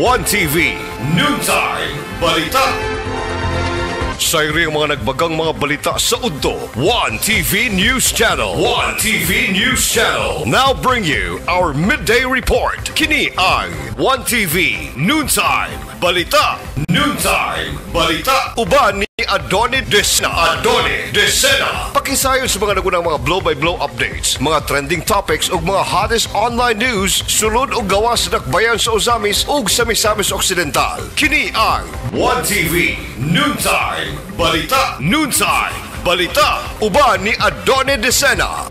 1TV Noontime Balita. Sa iri mga nagbagang mga balita sa udto, 1TV News Channel. 1TV News Channel now bring you our midday report. Kini ang 1TV Noontime Balita. Noontime Balita. Uban ni Adoni Desena. Pakisayon sa mga nagunang mga blow-by-blow updates, mga trending topics ug mga hottest online news sulod og gawas sa dakbayan sa Ozamis ug sa Misamis Occidental. Kini ang 1TV Noontime Balita. Noontime Balita. Uban ni Adoni Desena.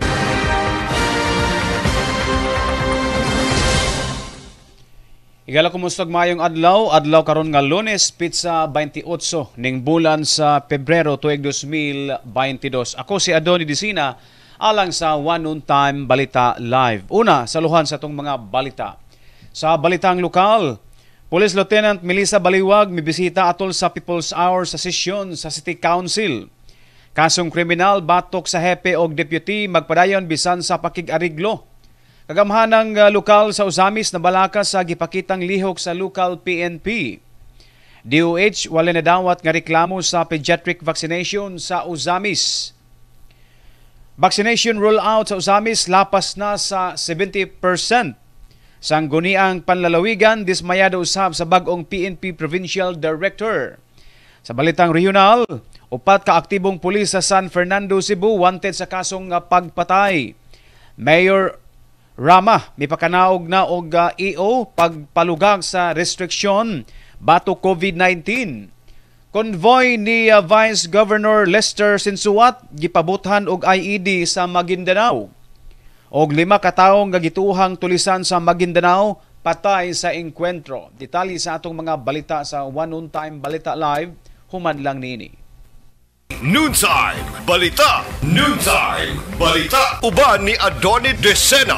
Igala kumustag mayong adlaw karon nga Lunes, pizza 28 ning bulan sa Pebrero tuig 2022. Ako si Adoni Desena alang sa One Noon Time Balita Live. Una, saluhan sa tong mga balita. Sa balitang lokal, Police Lieutenant Melissa Baliwag mibisita atol sa People's Hour sa sesyon sa City Council. Kasong kriminal batok sa hepe og deputy magpadayon bisan sa pakig-ariglo. Kagamhanang lokal sa Ozamis na balaka sa gipakitang lihok sa local PNP. DOH wala nadawat nga reklamo sa pediatric vaccination sa Ozamis. Vaccination rollout sa Ozamis lapas na sa 70%. Sangguniang panlalawigan dismayado usab sa bag-ong PNP Provincial Director. Sa balitang regional, 4 kaaktibong pulis sa San Fernando, Cebu wanted sa kasong pagpatay. Mayor Rama, mipakanaog na og EO pagpalugag sa restriksyon bato COVID-19. Convoy ni Vice Governor Lester Sinsuat gipabuthan og IED sa Maguindanao. Og 5 katawo nga gituhang tulisan sa Maguindanao patay sa engkwentro. Detalye sa atong mga balita sa One Noon Time Balita Live, human lang nini. Noontime Balita. Noontime Balita. Uban ni Adoni Desena.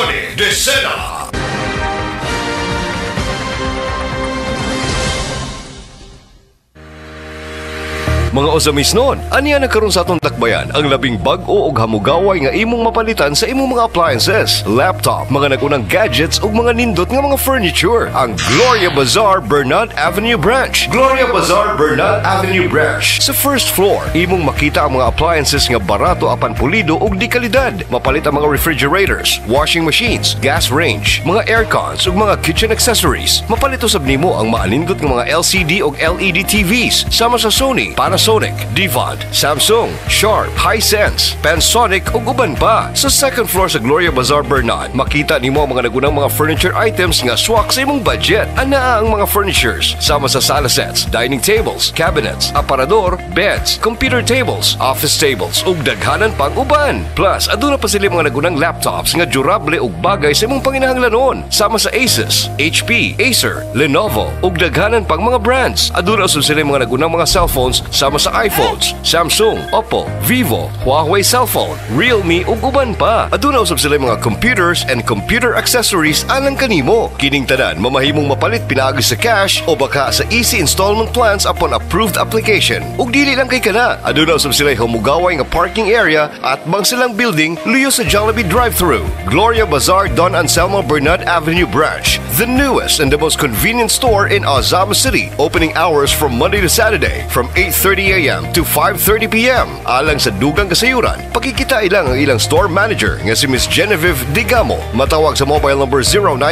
Mga Ozamis noon, aniya nagkaroon sa atong takbayan ang labing bag-o og hamugaway nga imong mapalitan sa imong mga appliances, laptop, mga nagunang gadgets ug mga nindot nga mga furniture. Ang Gloria Bazaar Bernard Avenue Branch. Gloria Bazaar Bernard Avenue Branch. Sa first floor, imong makita ang mga appliances nga barato apan pulido ug di kalidad. Mapalit ang mga refrigerators, washing machines, gas range, mga aircons ug mga kitchen accessories. Mapalit usab nimo ang maanindot nga mga LCD ug LED TVs sama sa Sony, Panasonic, Devon, Samsung, Sharp, Hisense, Panasonic ug uban pa. Sa second floor sa Gloria Bazaar Bernard, makita nimo ang mga nagunang mga furniture items nga swak sa imong budget. Anaa ang mga furnitures sama sa sala sets, dining tables, cabinets, aparador, beds, computer tables, office tables ug daghanan pang uban. Plus, aduna pa sila mga nagunang laptops nga durable ug bagay sa imong panginahanglanon sama sa Asus, HP, Acer, Lenovo ug daghanan pang mga brands. Aduna usab sila mga nagunang mga cellphones sama sa iPhones, Samsung, Oppo, Vivo, Huawei cellphone, Realme ug uban pa. Aduna usab sila mga computers and computer accessories alang kanimo. Kining tanan mamahimong mapalit pinaagi sa cash o baka sa easy installment plans upon approved application. Ug dili lang kay kana, aduna usab sila humugaway nga parking area at bang silang building luyo sa Jollibee drive-thru. Gloria Bazaar Don Anselmo Bernard Avenue Branch, the newest and the most convenient store in Ozamis City. Opening hours from Monday to Saturday from 8:30 a.m. to 5:30 p.m. Alang sa dugang kasayuran, pakikita ilang ang ilang store manager nga si Miss Genevieve Digamo. Matawag sa mobile number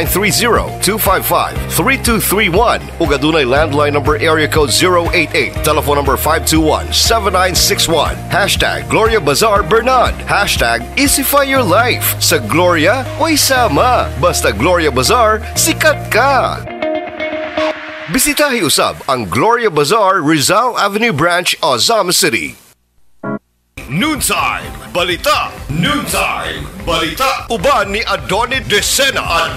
0930-255-3231 ug adunay landline number area code 088, telephone number 521-7961. Hashtag Gloria Bazaar Bernard. Hashtag Easify Your Life. Sa Gloria, way sama. Basta Gloria Bazaar, sikat ka! Bisitahi usab ang Gloria Bazaar Rizal Avenue Branch, Ozamis City. Noontime Balita. Noontime Balita. Uban ni Adoni Desena.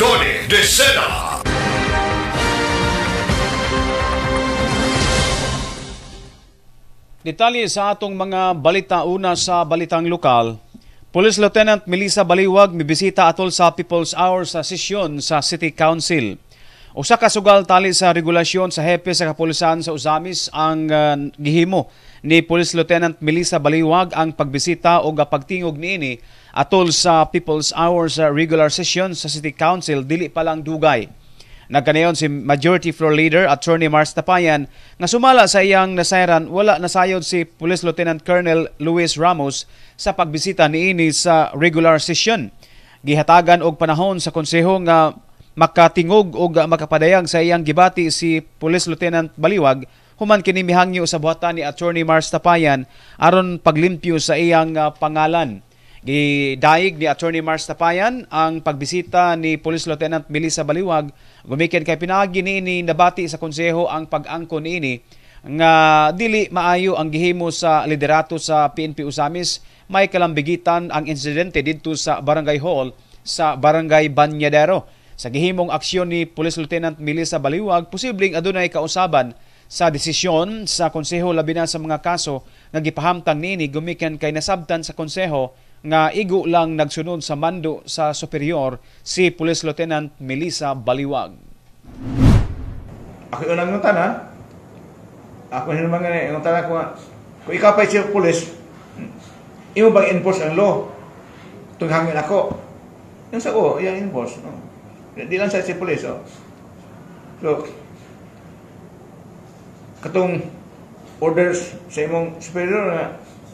Detalye sa atong mga balita. Una sa balitang lokal, Police Lieutenant Melissa Baliwag mibisita atol sa People's Hour sa sesyon sa City Council. Usa ka sugal tali sa regulasyon sa hepe sa kapulisan sa Ozamis ang gihimo ni Police Lieutenant Melissa Baliwag ang pagbisita o pagtingog niini atol sa People's Hour sa regular session sa City Council dili pa lang dugay. Nagkanayon si Majority Floor Leader Attorney Mars Tapayan nga sumala sa iyang nasayran wala nasayod si Police Lieutenant Colonel Luis Ramos sa pagbisita niini sa regular session. Gihatagan og panahon sa konseho nga makatingog o makapadayag sa iyang gibati si Police Lieutenant Baliwag human kini mihangyo sa buhatan ni Attorney Mars Tapayan aron paglimpyo sa iyang pangalan. Gidayeg ni Attorney Mars Tapayan ang pagbisita ni Police Lieutenant Melissa Baliwag gumikan kay pinaagi niini nabati sa konseho ang pag-angkon niini nga dili maayo ang gihimo sa liderato sa PNP Usamis. May kalambigitan ang insidente didto sa Barangay Hall sa Barangay Banyadero. Sa gihimong aksyon ni Police Lieutenant Melissa Baliwag, posibleng adunay kausaban sa desisyon sa konseho labi na sa mga kaso nga gipahamtang niini gumikan kay nasabtan sa konseho nga igo lang nagsunod sa mando sa superior si Police Lieutenant Melissa Baliwag. Ako unang nguntan ha. Ako naman nga yung tanah ko nga. Kung ikaw pa siya police, imo bang enforce ang law? Tunghangin ako. Yung sa ko, yung enforce. No? Di lang sa siya police. Oh. So, katong orders sa imong superior nga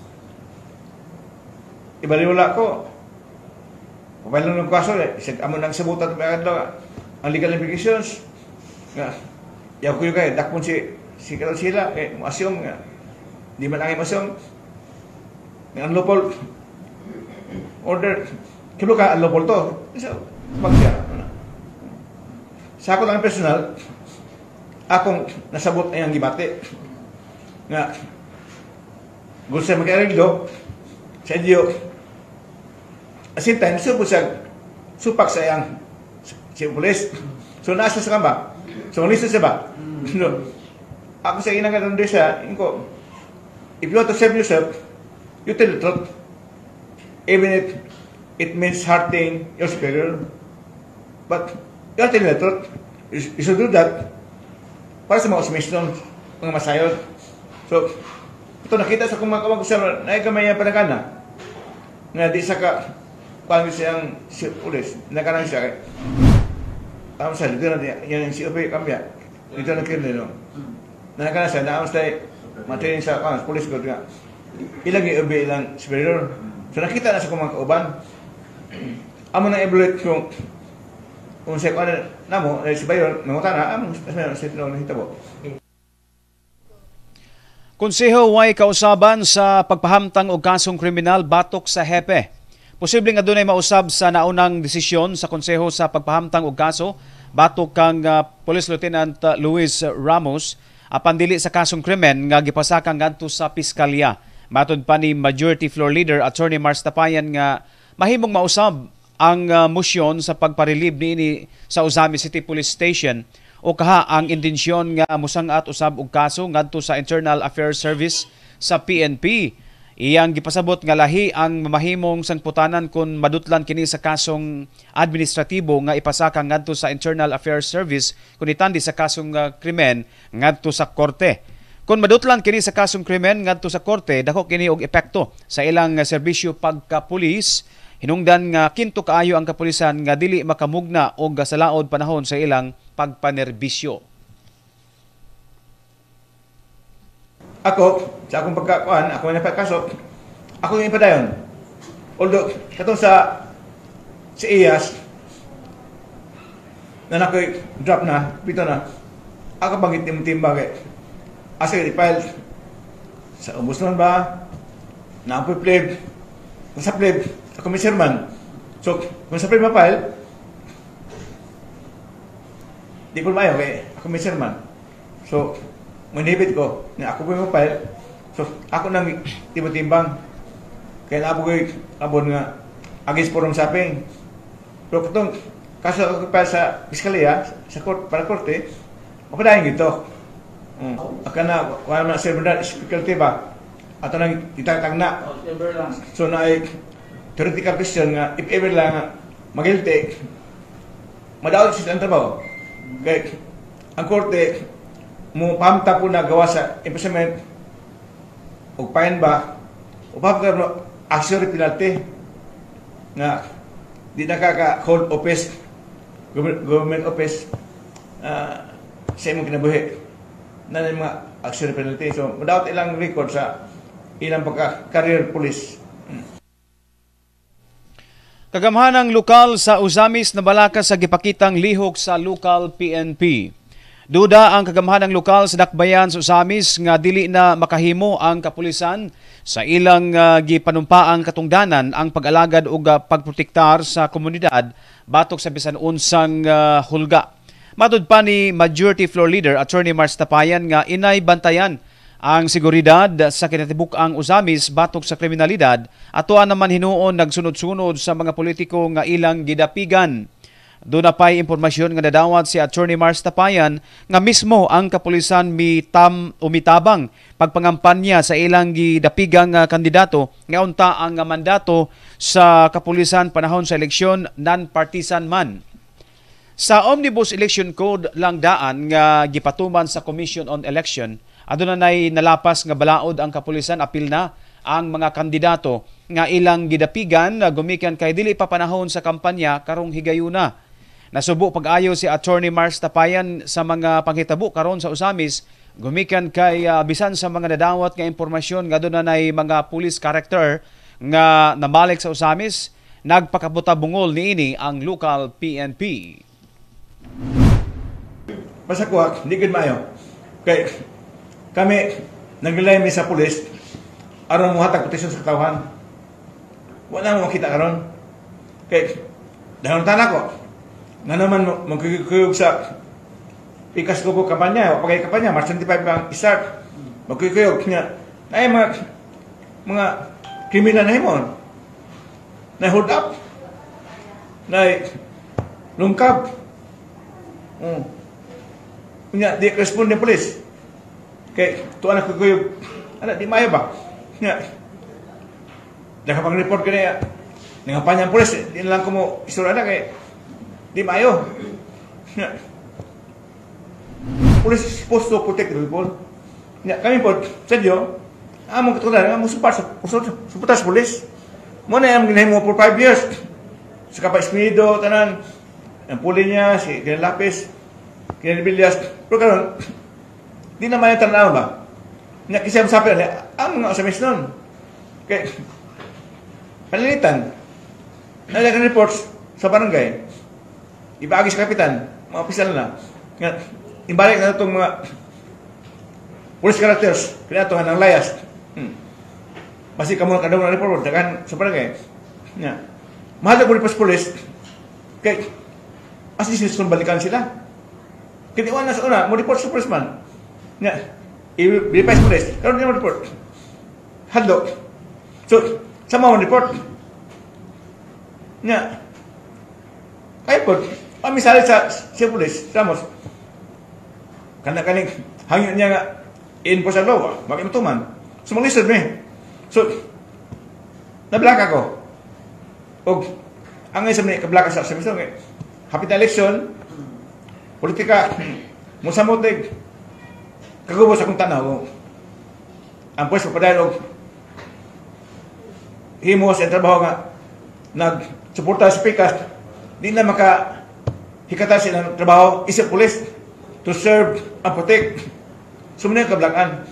ibaliwala ko. Pabaylan ng kaso, amo nang sabutan ang legal implications. Nga, yaw ko yung kayo, dakpon si Carol sila, assume nga, di man ang assume, nga unlawful order, kilo ka unlawful to, so, bagya. Sa ako lang personal, akong nasabot ay ang gibate, nga, gusto sa mag-ariglo, sa inyo, at same time, supak sa iyang si police. So, nasa sa kamba. So, listo siya ba? No. Ako sa inang doon siya, if you want to save yourself, you tell the truth. Even if it means hurting your superior. But, you are telling the truth. You should do that para sa mga sumisyon, mga masayod. So, ito nakita sa kung mga kamag-usap na ikamay niya panagana na di sa ka paano siyang si police, nagkanang siya kay tama siya, dito na yan yung si Upe Kambya dito na kirli, no? Nagkanang siya, naam siya matraining sa police ko nga ilang yung Upe, ilang superior. So nakita na sa kung mga kauban amo na evaluate kung siya kung ano na mo, si Bayon, nangutan na, among siya tinong Konseho way kausaban sa pagpahamtang og kasong kriminal batok sa hepe. Posible nga dunay mausab sa naunang desisyon sa konseho sa pagpahamtang og kaso batok kang Police Lieutenant Luis Ramos apan dili sa kasong krimen nga gipasaka ngadto sa piskalya. Matod pa ni Majority Floor Leader Attorney Mars Tapayan nga mahimong mausab ang motion sa pagparelieve niini sa Usamis City Police Station o kaha ang intensyon nga musangat usab og kaso ngadto sa Internal Affairs Service sa PNP. Iyang gipasabot nga lahi ang mamahimong sangputanan kung madutlan kini sa kasong administratibo nga ipasaka ngadto sa Internal Affairs Service kung itandi sa kasong krimen ngadto sa korte. Kung madutlan kini sa kasong krimen ngadto sa korte, dako kini og epekto sa ilang serbisyo pagka-pulis. Hinungdan nga kinto kaayo ang kapulisan nga dili makamugna og sa laod panahon sa ilang pagpanerbisyo. Ako, sa akong pagkakuan, ako na pagkaso, ako yung ipadayon. Although, katong sa IAS, na nako'y drop na, pito na, ako bang itim-timba kay asa i-file sa ombudsman ba, na ang pleb, kung sa pleb, ako may serman. So, kung sa pleb ma-file, di ko mayo kay ako may serman. So, manhibit ko na ako po yung file. So, ako nang timbang. Kaya na ako abon nga against forum shopping. Pero kung kaso ako pa sa piskalya, sa court, para korte, mapadahin gito. Aka na, wala na server difficulty ba? Ato nang itatang na. So, na ay theoretical question nga, if ever lang magilty, madawag siya ang trabaho. Kaya, ang korte, mo pahamta po na gawa sa imprisonment o fine ba o pahamta mo actually penalty na di nakaka-hold office government office sa imong kinabuhi na mga action penalty. So, without ilang record sa ilang pagka-career police. Kagamhanang lokal sa Usamis na balaka sa gipakitang lihok sa lokal PNP. Duda ang kagamhanang lokal sa dakbayan sa Usamis nga dili na makahimo ang kapulisan sa ilang gipanumpaang katungdanan ang pag-alagad ug pagprotektar sa komunidad batok sa bisan unsang hulga. Matud pa ni Majority Floor Leader Attorney Mars Tapayan nga inay bantayan ang seguridad sa kinatibuk-ang Usamis batok sa kriminalidad atoan naman hinuon nagsunod-sunod sa mga politiko nga ilang gidapigan. Doon na pa'y impormasyon nga nadawat si Attorney Mars Tapayan nga mismo ang kapulisan umitabang pagpangampanya sa ilang gidapigang kandidato nga unta ang mandato sa kapulisan panahon sa eleksyon non-partisan man. Sa Omnibus Election Code lang daan nga gipatuman sa Commission on Election, aduna nay nalapas nga balaod ang kapulisan apil na ang mga kandidato nga ilang gidapigan gumikan kay dili pa panahon sa kampanya karong higayuna. Nasubo pag-ayo si Attorney Mars Tapayan sa mga panghitabo karon sa Usamis gumikan kay bisan sa mga nadawat nga impormasyon nga aduna nay mga police character nga nabalik sa Usamis, nagpakabuta-bungol niini ang local PNP. Basta ko, hindi gud maayo. Kay kami naglilay mi sa pulis aron mo hatag proteksyon sa katawhan. Wala mo makita karon. Kay dahon tanan ko. Na naman magkikuyog sa pikas ko kampanya, o pagay kampanya, March 25 ang start. Magkikuyog niya. Ay mga kriminal na himon. Na hold up. Na lungkab. Nya di respond ng pulis. Kay tuan ako kuyog. Ana di maayo ba? Nya. Nakapang report kaniya. Nangampanya ang pulis, di na lang ko mo isura na kay di maayo. Nya. Pulis is supposed to protect the people. Nya kami po sa Diyo, among katulad, among support sa pulis. Muna yung ginahimo for 5 years. Sa Kapa-Espirido, tanan, ang puli niya, si Lapis, Villas. Pero karon, di naman yung tanaw ba? Nakisiyam sa akin, ang mga Usamis nun. Kaya, panalitan. Nalagang reports sa barangay. Ibaagi sa kapitan, mga opisyal na. Ibalik na itong mga police characters, pinatuhan ng layas. Basi kamu nak ada orang report dengan sebarangay. Ya. Mahal ko pas polis. Kay asli sila balikan sila. Kaya wala sa una, mo report sa policeman. Ya. I-report polis. Karon niya mo report. Hadlo. So, sama mo report. Ya. Kaya po, misali sa polis, Ramos. Kaning hangin niya nga in-enforce ang law, makimatuman. Sumalisod me. So, nablaka ko. O, ang isa may kablaka sa miso, hapit na eleksyon, politika, musamotig, kagubos akong tanaw. Ang pwes papadayal og himo sa trabaho nga nagsuporta sa pikas, di na makahikata silang trabaho, isip pulis to serve and protect. Sumunod kablakan.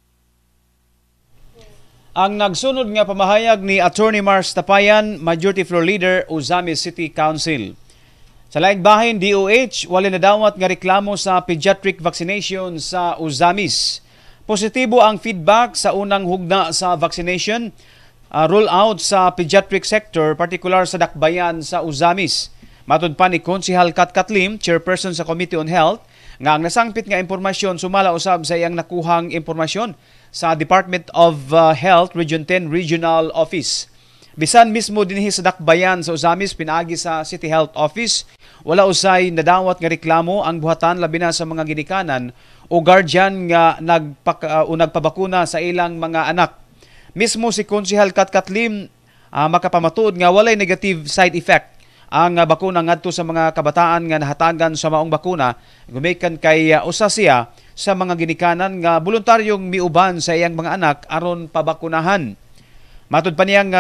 Ang nagsunod nga pamahayag ni Attorney Mars Tapayan, Majority Floor Leader, Usamis City Council. Sa laing bahin, DOH, wala nadawat nga reklamo sa pediatric vaccination sa Usamis. Positibo ang feedback sa unang hugna sa vaccination, roll out sa pediatric sector, particular sa dakbayan sa Usamis. Matud pa ni Konsehal Kat Katlim, Chairperson sa Committee on Health, nga ang nasangpit nga impormasyon sumala usab sa iyang nakuhang impormasyon sa Department of Health Region 10 Regional Office. Bisan mismo dinhi sa dakbayan sa Usamis pinaagi sa City Health Office, wala usay nadawat nga reklamo ang buhatan labi na sa mga ginikanan o guardian nga nagpabakuna sa ilang mga anak. Mismo si Konsehal Kat Katlim makapamatuod nga walay negative side effect ang bakuna ngadto sa mga kabataan nga nahatagan sa maong bakuna, gumikan kay usa siya sa mga ginikanan nga voluntaryong miuban sa iyang mga anak aron pabakunahan. Matud pa niya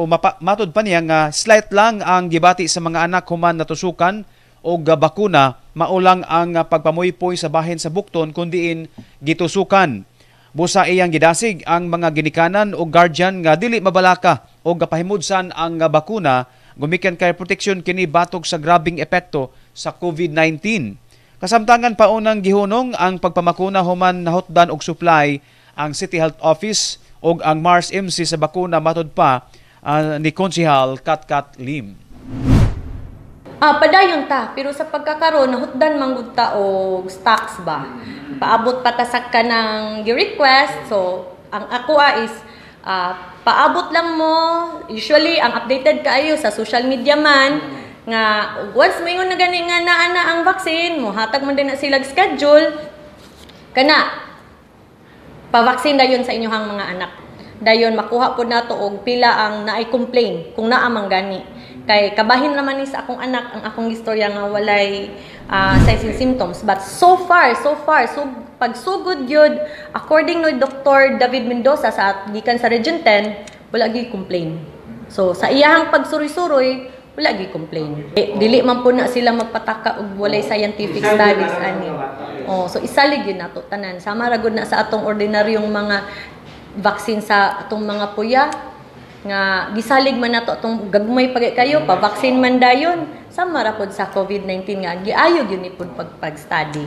nga slight lang ang gibati sa mga anak human natusukan og bakuna maulang ang pagpamuypoy sa bahin sa bukton kundiin gitusukan. Busa iyang gidasig ang mga ginikanan o guardian nga dili mabalaka o gapahimudsan ang bakuna gumikan kay proteksyon kini batok sa grabing epekto sa COVID-19. Kasamtangan paunang gihunong ang pagpamakuna human nahutdan og supply ang City Health Office o ang Mars MC sa bakuna matud pa ni Konsehal Katkat Lim. Padayon ta, pero sa pagkakaroon, nahutdan manggod ta og stocks ba? Paabot patasak ka ng request. So, ang ako is, paabot lang mo. Usually, ang updated kaayo sa social media man, nga once mo ingon na gani nga naa ang vaccine, mo hatag man din na sila schedule, kana, pa-vaccine dayon sa inyong mga anak. Dayon, makuha po na to og pila ang naay-complain kung naa man gani. Kay kabahin naman ni sa akong anak ang akong istorya nga walay signs and symptoms, but so far so pagsugod gyud according no Dr. David Mendoza sa gikan sa Region 10 wala gyud complain. So sa iyahang pagsuroy-suroy wala gyud complain. Dili man po na sila magpataka og walay scientific studies ani. So isalig gyud nato tanan sama ra gud na sa atong ordinaryong mga vaccine sa atong mga puya nga gisalig man nato atong gagmay pagay kayo pa vaccine man dayon sama ra pod sa COVID-19 nga giayo gyud ni pod pag-study.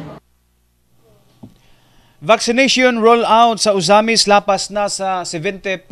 Vaccination rollout sa Uzamis lapas na sa 70%.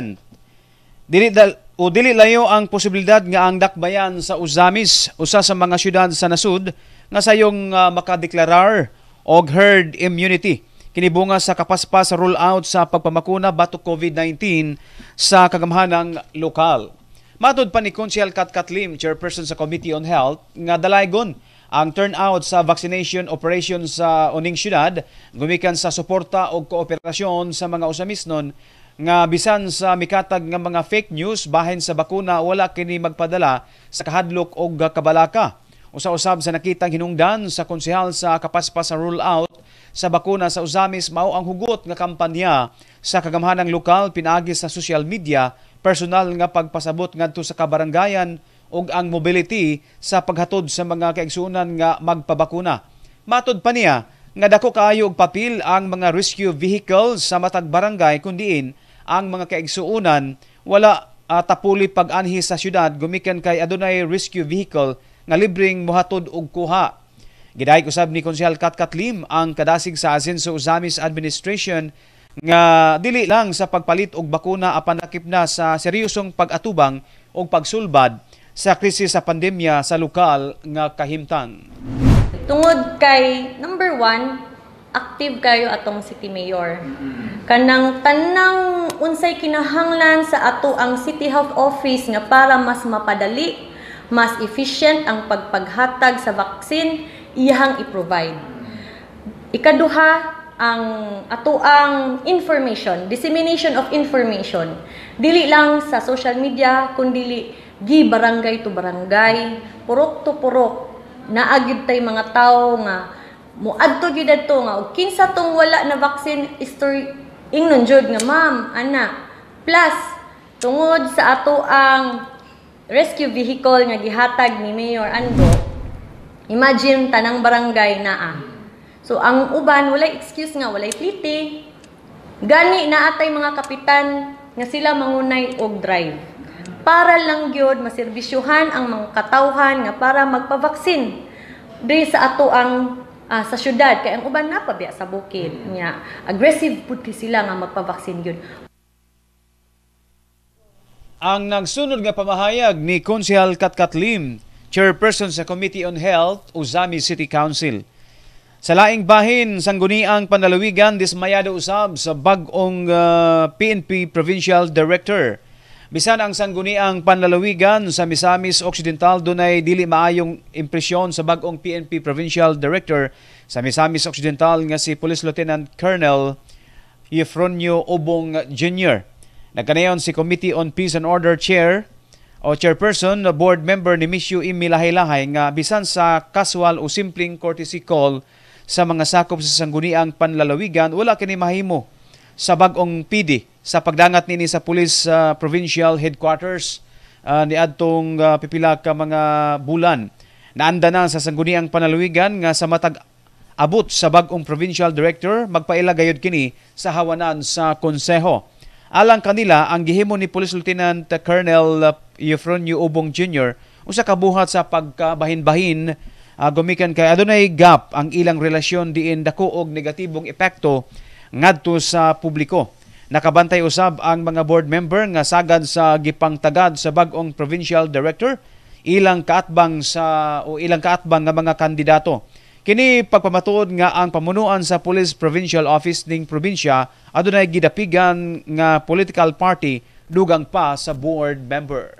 Dili layo ang posibilidad nga ang dakbayan sa Uzamis, usa sa mga syudad sa nasud nga sayong makadeklarar og herd immunity. Kinibunga sa kapaspas sa rollout sa pagpamakuna batok COVID-19 sa kagamhanang lokal. Matod pa ni Konsehal Katkat Lim, chairperson sa Committee on Health, nga dalaygon ang turnout sa vaccination operation sa uning syudad gumikan sa suporta o kooperasyon sa mga usamisnon nga bisan sa mikatag nga mga fake news bahin sa bakuna wala kini magpadala sa kahadlok o kabalaka. Usa-usab sa nakitang hinungdan sa konsehal sa kapaspas sa rollout sa bakuna sa Uzamis mao ang hugot nga kampanya sa kagamhanang lokal pinaagi sa social media, personal nga pagpasabot ngadto sa kabarangayan ug ang mobility sa paghatod sa mga kaigsuonan nga magpabakuna. Matod pa niya nga dako kaayo og papel ang mga rescue vehicles sa matag barangay kundiin ang mga kaigsuonan wala tapuli pag-anhi sa syudad gumikan kay adunay rescue vehicle nga libreng mohatod og kuha. Gidayeg usab ni Konsehal Katkat Lim ang kadasig sa Asenso Uzamis Administration nga dili lang sa pagpalit og bakuna apan nakip na sa seryosong pag-atubang og pagsulbad sa krisis sa pandemya sa lokal nga kahimtang. Tungod kay number 1, active kayo atong city mayor. Kanang tanang unsay kinahanglan sa ato ang City Health Office nga para mas mapadali, mas efficient ang pagpaghatag sa vaccine iyahang i-provide. Ikaduha, ang atoang information, dissemination of information. Dili lang sa social media, kundi gi barangay to barangay, purok to purok. Naagid tay mga tao nga muadto gyud adto nga og kinsa tong wala na vaccine history ingnon jud nga ma'am, ana. Plus tungod sa ato ang rescue vehicle nga gihatag ni Mayor Ando, imagine tanang barangay naa. So ang uban walay excuse nga walay pliti. Gani naatay mga kapitan nga sila mangunay og drive. Para lang gyud maserbisyuhan ang mga katawhan nga para magpavaksin diri sa ato ang sa syudad kay ang uban napabiya sa bukid nya aggressive pud sila nga magpavaksin gyud. Ang nagsunod nga pamahayag ni Konsehal Katkat Lim, chairperson sa Committee on Health, Uzamis City Council. Sa laing bahin, sangguniang panlalawigan, dismayado usab sa bag-ong PNP Provincial Director. Bisan ang sangguniang panlalawigan sa Misamis Occidental dunay dili maayong impresyon sa bag-ong PNP Provincial Director sa Misamis Occidental nga si Police Lieutenant Colonel Eufronio Obong Jr. Nagkanayon si Committee on Peace and Order Chair o Chairperson na board member ni Mishu Imi Lahay-Lahay nga bisan sa casual o simpleng courtesy call sa mga sakop sa sangguniang panlalawigan wala kini mahimo sa bag-ong PD sa pagdangat nini sa Police Provincial Headquarters ni adtong pipila ka mga bulan. Naanda na sa sangguniang panalawigan nga sa matag abot sa bag-ong provincial director magpaila gayud kini sa hawanan sa konseho. Alang kanila ang gihimo ni Police Lieutenant Colonel Eufronio Ubong Jr. usa ka buhat sa pagkabahin-bahin gumikan kay adunay gap ang ilang relasyon diin dako og negatibong epekto ngadto sa publiko. Nakabantay usab ang mga board member nga sagad sa gipangtagad sa bag-ong provincial director ilang kaatbang nga mga kandidato. Kini pagpamatuod nga ang pamunuan sa Police Provincial Office ning probinsya adunay gidapigan nga political party dugang pa sa board member.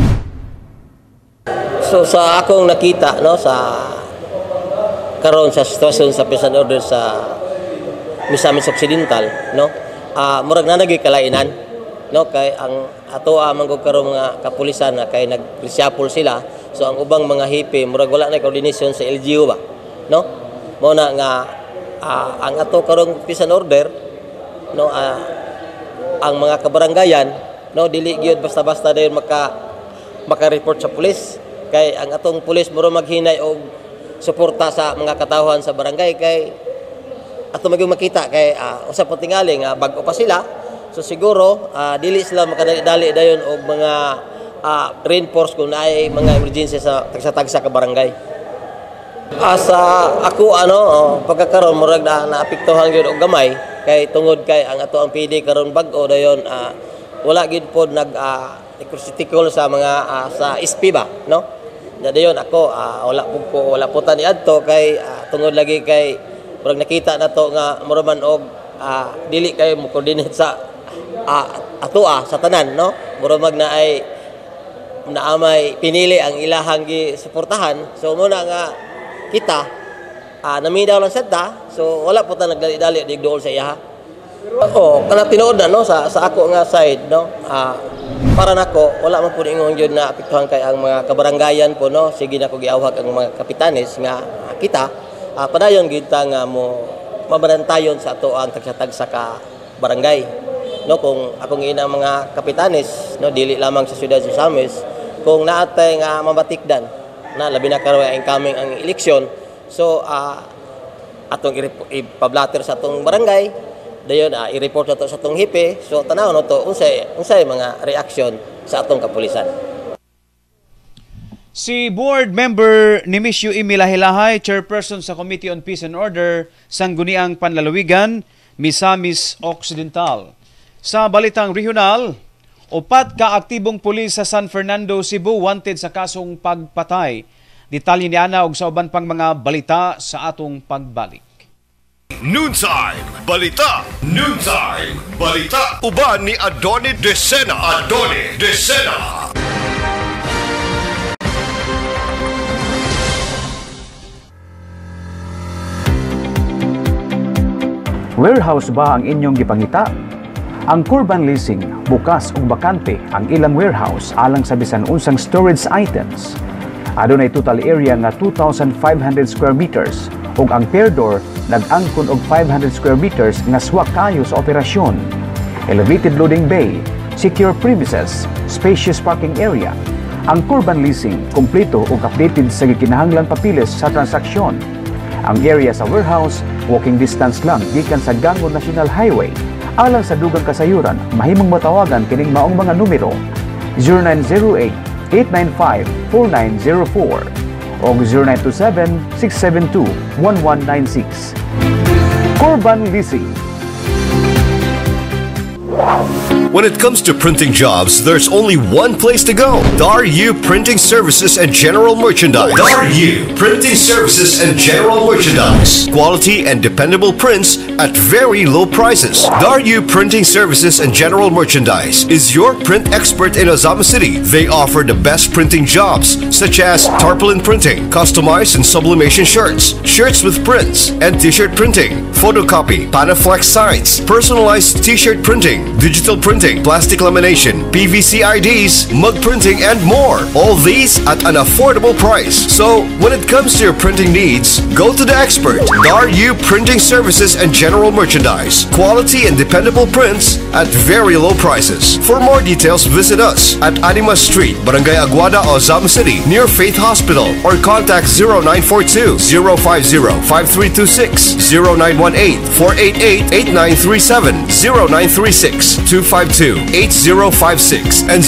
So sa akong nakita no sa karon sa sitwasyon sa peace and order sa Misamis Occidental no murag na nagkalainan no kay ang ato manggod karon nga kapulisan na kay nag-reshuffle sila so ang ubang mga hipe murag wala na coordination sa LGU ba no mo na nga ang ato karong peace and order no ang mga kabaranggayan no dili gyud basta-basta dayon maka-report sa pulis kay ang atong pulis muro maghinay og suporta sa mga katawhan sa barangay kay ato magyud makita kay usa pa tingali nga bag-o pa sila so siguro dili sila makadali dayon og mga reinforce kung naay mga emergency sa tagsa-tagsa ka barangay. Sa ako pagkakaroon murag na naapektuhan gyud og gamay kay tungod kay ang ato ang PD karon bag-o dayon wala gyud pod nag sa mga sa SP ba no dayon ako wala po tani adto kay tungod lagi kay murag nakita na to nga muraman og dili kay mo coordinate sa ato sa tanan no murag na ay naamay pinili ang ilahang gisuportahan so muna nga kita namidaw lang sadta so wala po ta nagdali-dali digdool sa iya kana tinuod na no sa ako nga side no para nako wala man pud ingon gyud na apektuhan kay ang mga kabaranggayan po no sige na ko giawhag ang mga kapitanes nga kita padayon gyud ta nga mo mabarantayon sa ato ang tagsa-tagsa ka barangay no kung akong ina mga kapitanes no dili lamang sa siyudad sa Misamis kung naatay nga mabatikdan na labi na karon incoming ang eleksyon so atong i-pablatter sa atong barangay dayon i-report nato sa atong hipe so tanaw no to unsay mga reaksyon sa atong kapulisan. Si board member Nemesio Imilahilahay, chairperson sa Committee on Peace and Order Sangguniang Panlalawigan, Misamis Occidental. Sa balitang regional, 4 ka aktibong pulis sa San Fernando, Cebu wanted sa kasong pagpatay. Detalye ni Ana og sa uban pang mga balita sa atong pagbalik. Noontime Balita. Noontime Balita. Uban ni Adoni Desena. Adoni Desena. Warehouse ba ang inyong gipangita? Ang Corban Leasing, bukas ug bakante ang ilang warehouse alang sa bisan unsang storage items. Adunay total area nga 2,500 square meters ug ang pair door nag-angkon og 500 square meters nga swak kayo sa operasyon. Elevated loading bay, secure premises, spacious parking area. Ang Corban Leasing kompleto ug updated sa gikinahanglan papilis sa transaksyon. Ang area sa warehouse, walking distance lang gikan sa Gangon National Highway. Alang sa dugang kasayuran, mahimong matawagan kining maong mga numero 0908-895-4904 o 0927-672-1196. Corban Leasing. When it comes to printing jobs, there's only one place to go. Daru Printing Services and General Merchandise. Daru Printing Services and General Merchandise. Quality and dependable prints at very low prices. Daru Printing Services and General Merchandise is your print expert in Ozama City. They offer the best printing jobs such as tarpaulin printing, customized and sublimation shirts, shirts with prints, and t-shirt printing, photocopy, Panaflex signs, personalized t-shirt printing, digital printing, plastic lamination, PVC IDs, mug printing, and more. All these at an affordable price. So, when it comes to your printing needs, go to the expert, DARU Printing Services and General Merchandise. Quality and dependable prints at very low prices. For more details, visit us at Anima Street, Barangay Aguada, Ozam City, near Faith Hospital, or contact 0942-050-5326, 0918-488-8937, 0936-252-8056, and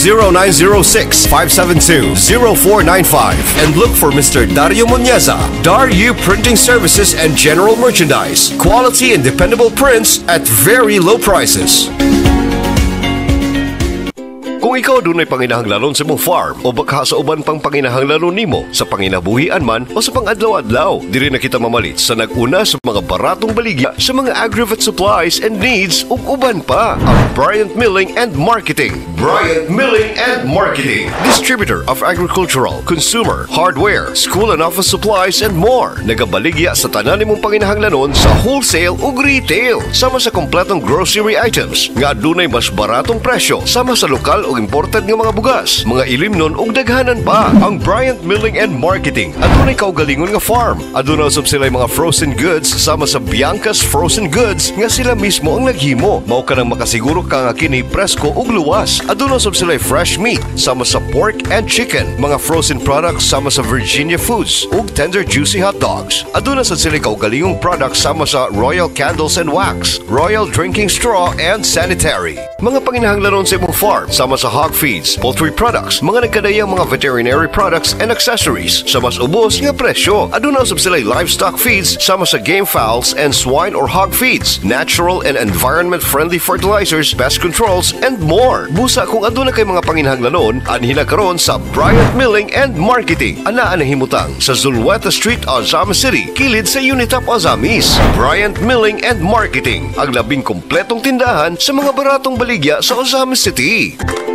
0906-572-0495. And look for Mr. Dario Monyaza, DARU Printing Services and General Merchandise. Quality and dependable prints at very low prices. Kung ikaw dunay panginahanglanon sa imong farm o baka sa uban pang panginahanglanon nimo sa panginabuhian man o sa pang-adlaw-adlaw, diri na kita mamalit sa nag-una sa mga baratong baligya sa mga agri-vet supplies and needs ug uban pa. Ang Bryant Milling and Marketing. Bryant Milling and Marketing, distributor of agricultural, consumer, hardware, school and office supplies and more. Nagabaligya sa tanan nimong panginahanglanon sa wholesale ug retail sama sa kompletong grocery items nga dunay mas baratong presyo sama sa lokal o imported nga mga bugas, mga ilimnon ug daghanan pa. Ang Bryant Milling and Marketing adunay kaugalingon nga farm. Aduna usab sila mga frozen goods sama sa Bianca's Frozen Goods nga sila mismo ang naghimo. Mao ka nang makasiguro ka nga kini presko ug luwas. Aduna usab sila fresh meat sama sa pork and chicken, mga frozen products sama sa Virginia Foods ug tender juicy hot dogs. Aduna sa sila kaugalingong products sama sa Royal Candles and Wax, Royal Drinking Straw and Sanitary. Mga panginahanglanon sa imong farm sama sa hog feeds, poultry products, mga nagkadayang mga veterinary products and accessories sa mas ubos nga presyo. Aduna usab sila livestock feeds sama sa game fowls and swine or hog feeds, natural and environment-friendly fertilizers, pest controls, and more. Busa kung aduna kay mga panginahanglanon, anhin na karon sa Bryant Milling and Marketing. Anaan ang himutang sa Zulueta Street, Ozama City, kilid sa Unitap Ozamis. Bryant Milling and Marketing, ang labing kompletong tindahan sa mga baratong baligya sa Ozama City.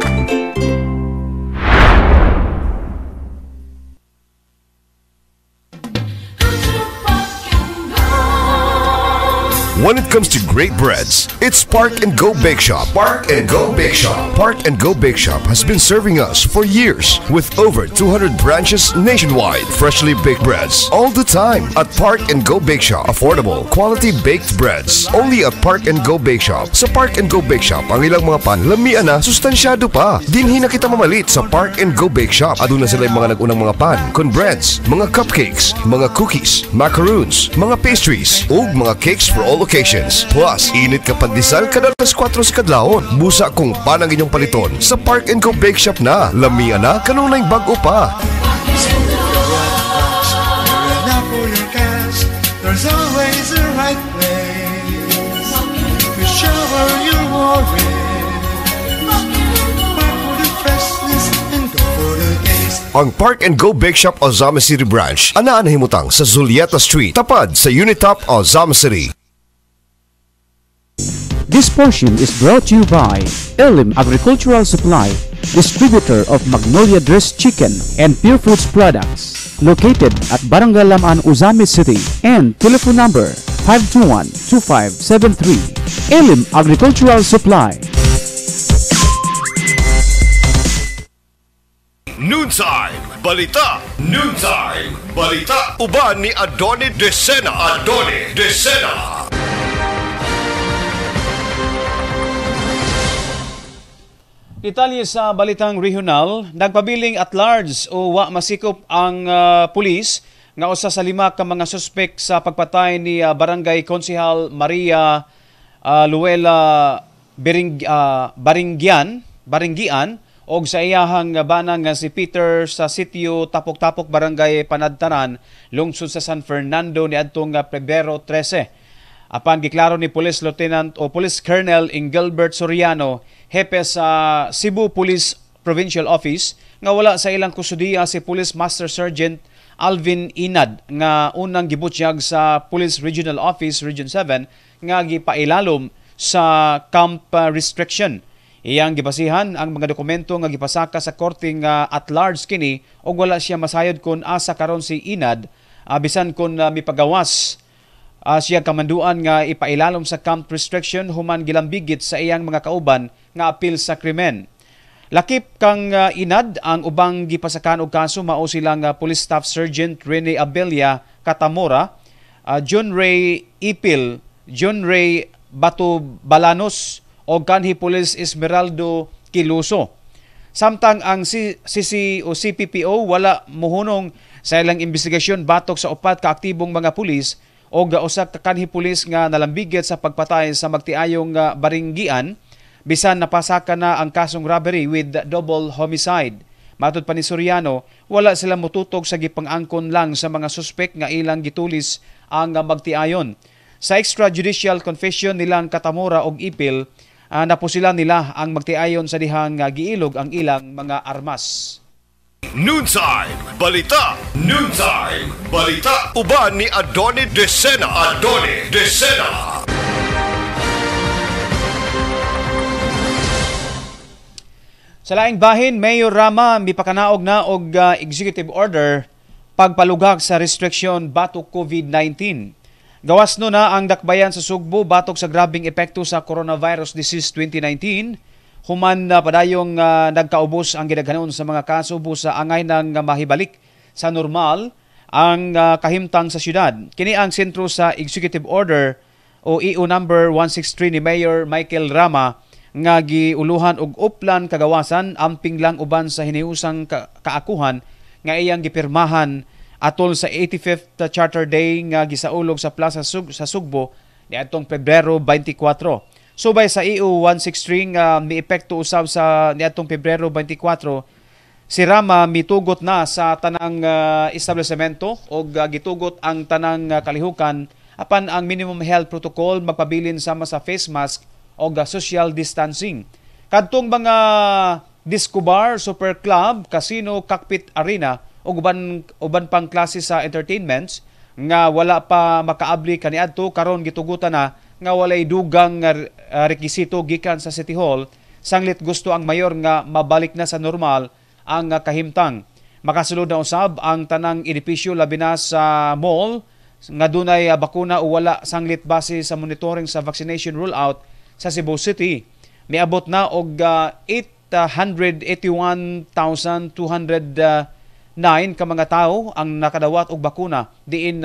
When it comes to great breads, it's Park and Go Bake Shop. Park and Go Bake Shop. Park and Go Bake Shop has been serving us for years with over 200 branches nationwide. Freshly baked breads all the time at Park and Go Bake Shop. Affordable, quality baked breads only at Park and Go Bake Shop. Sa Park and Go Bake Shop, ang ilang mga pan lamian na, sustansyado pa. Dinhi na kita mamalit sa Park and Go Bake Shop. Aduna sila yung mga nagunang mga pan, con breads, mga cupcakes, mga cookies, macaroons, mga pastries, ug mga cakes for all occasions. Plus, init ka pandesal kada alas 4 sa kadlawon. Busa kung panang inyong paliton sa Park and Go Bake Shop na. Lamian na, kanunay bago pa. There's always a right place to shower your worries. Back for the freshness and go for the taste. Ang Park and Go Bake Shop Ozama City Branch, anaan himutang sa Zulieta Street, tapad sa Unitop Ozama City. This portion is brought to you by Elim Agricultural Supply, distributor of Magnolia Dressed Chicken and Pure Foods products, located at Barangay Lamaan, Ozami City, and telephone number 521-2573. Elim Agricultural Supply. Noontime Balita. Noontime Balita. Uban ni Adoni Desena. Adoni Desena. Detalye sa balitang regional, nagpabiling at large o wa masikop ang pulis nga usa sa 5 ka mga suspek sa pagpatay ni Barangay Konsehal Maria Luela Baringgian og sa iyahang banang nga si Peter sa sitio Tapok-Tapok Barangay Panadtaran, lungsod sa San Fernando niadtong Pebrero 13. Apan giklaro ni Police Lieutenant o Police Colonel Engelbert Soriano, hepe sa Cebu Police Provincial Office, nga wala sa ilang kusudiya si Police Master Sergeant Alvin Inad nga unang gibutyag sa Police Regional Office Region 7 nga gipailalom sa camp restriction. Iyang gibasihan ang mga dokumento nga gipasaka sa korte nga at large kini og wala siya masayod kun asa karon si Inad bisan kun mipagawas Siya kamanduan nga ipailalom sa camp restriction human gilambigit sa iyang mga kauban nga apil sa krimen. Lakip kang inad ang ubang gipasakan og kaso mao silang Police Staff Sergeant Rene Abelia Catamora, John Ray Ipil, John Ray Bato Balanos o kanhi Police Esmeraldo Kiluso. Samtang ang CC o CPPO wala mohunong sa ilang investigasyon batok sa upat ka aktibong mga pulis o usa ka kanhi pulis nga nalambigit sa pagpatay sa magtiayong baringgian. Bisan napasaka na ang kasong robbery with double homicide. Matod pa ni Soriano, wala sila mututog sa gipang-angkon lang sa mga suspek nga ilang gitulis ang magtiayon. Sa extrajudicial confession nilang Catamora og Ipil, napusila nila ang magtiayon sa dihang giilog ang ilang mga armas. Noontime Balita. Noontime Balita. Uban ni Adoni Desena. Adoni Desena. Sa laing bahin, Mayor Rama mipakanaog na og executive order pagpalugak sa restriction batok COVID-19. Gawas no na ang dakbayan sa Sugbo batok sa grabing epekto sa coronavirus disease 2019. Human na padayong nagkaubos ang gidaghanon sa mga kaso sa angay ng mahibalik sa normal ang kahimtang sa syudad. Kini ang sentro sa executive order o EO number 163 ni Mayor Michael Rama nga giuluhan og uplan kagawasan amping lang uban sa hiniusang kaakuhan nga iyang gipirmahan atol sa 85th Charter Day nga gisaulog sa Plaza sa Sugbo niadtong Pebrero 24. Subay sa EU 163 nga miepekto usab sa niadtong Pebrero 24, si Rama mitugot na sa tanang establishmento og gitugot ang tanang kalihukan apan ang minimum health protocol magpabilin sama sa face mask o social distancing. Kadtong mga disco bar, super club, casino, cockpit arena o uban pang klase sa entertainments nga wala pa makaabli kaniadto karon gitugutan na nga walay dugang rekisito gikan sa City Hall sanglit gusto ang mayor nga mabalik na sa normal ang kahimtang. Makasulod na usab ang tanang edipisyo labi na sa mall nga dunay bakuna o wala sanglit base sa monitoring sa vaccination rollout sa Cebu City. Miabot na og 881,209 ka mga tao ang nakadawat og bakuna diin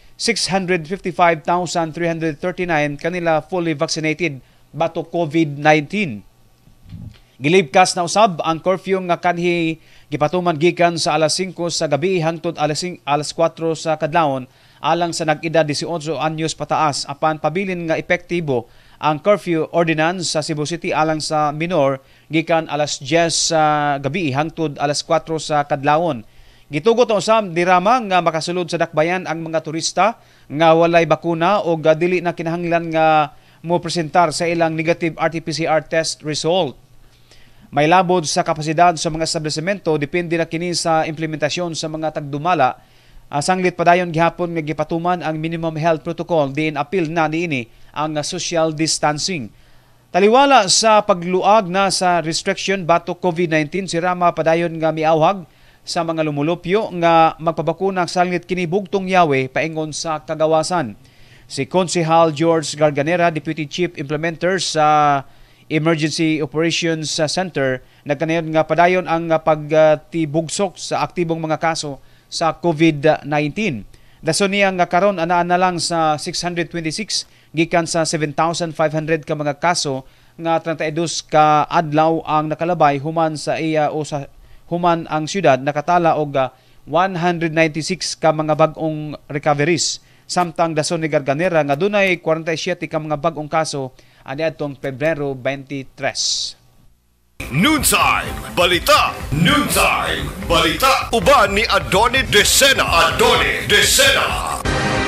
655,339 kanila fully vaccinated batok COVID-19. Gilibkas na usab ang curfew nga kanhi gipatuman gikan sa alas 5 sa gabi hangtod alas 4 sa kadlawon alang sa nag-edad 18 anyos pataas apan pabilin nga epektibo ang curfew ordinance sa Cebu City alang sa minor gikan alas 10 sa gabi hangtod alas 4 sa kadlawon. Gitugot na usab ni Rama nga makasulod sa dakbayan ang mga turista nga walay bakuna o dili na kinahanglan nga mo presentar sa ilang negative RT-PCR test result. May labod sa kapasidad sa mga establishmento depende na kini sa implementasyon sa mga tagdumala. Sanglit padayon gihapon nga gipatuman ang minimum health protocol diin apil na niini ang social distancing. Taliwala sa pagluag na sa restriction batok COVID-19, si Rama padayon nga miawhag sa mga lumulupyo nga magpabakuna sanglit kini bugtong yawe paingon sa kagawasan. Si Konsehal George Garganera, Deputy Chief Implementer sa Emergency Operations Center, nagkanayon nga padayon ang pagtibugsok sa aktibong mga kaso sa COVID-19. Dason niya nga karon anaan na lang sa 626 gikan sa 7,500 ka mga kaso nga 32 ka adlaw ang nakalabay human sa iya o sa human ang syudad nakatala og 196 ka mga bag-ong recoveries. Samtang dason ni Garganera nga dunay 47 ka mga bag-ong kaso ani adtong Pebrero 23. Noontime Balita. Noontime Balita. Uban ni Adoni Desena. Adoni Desena.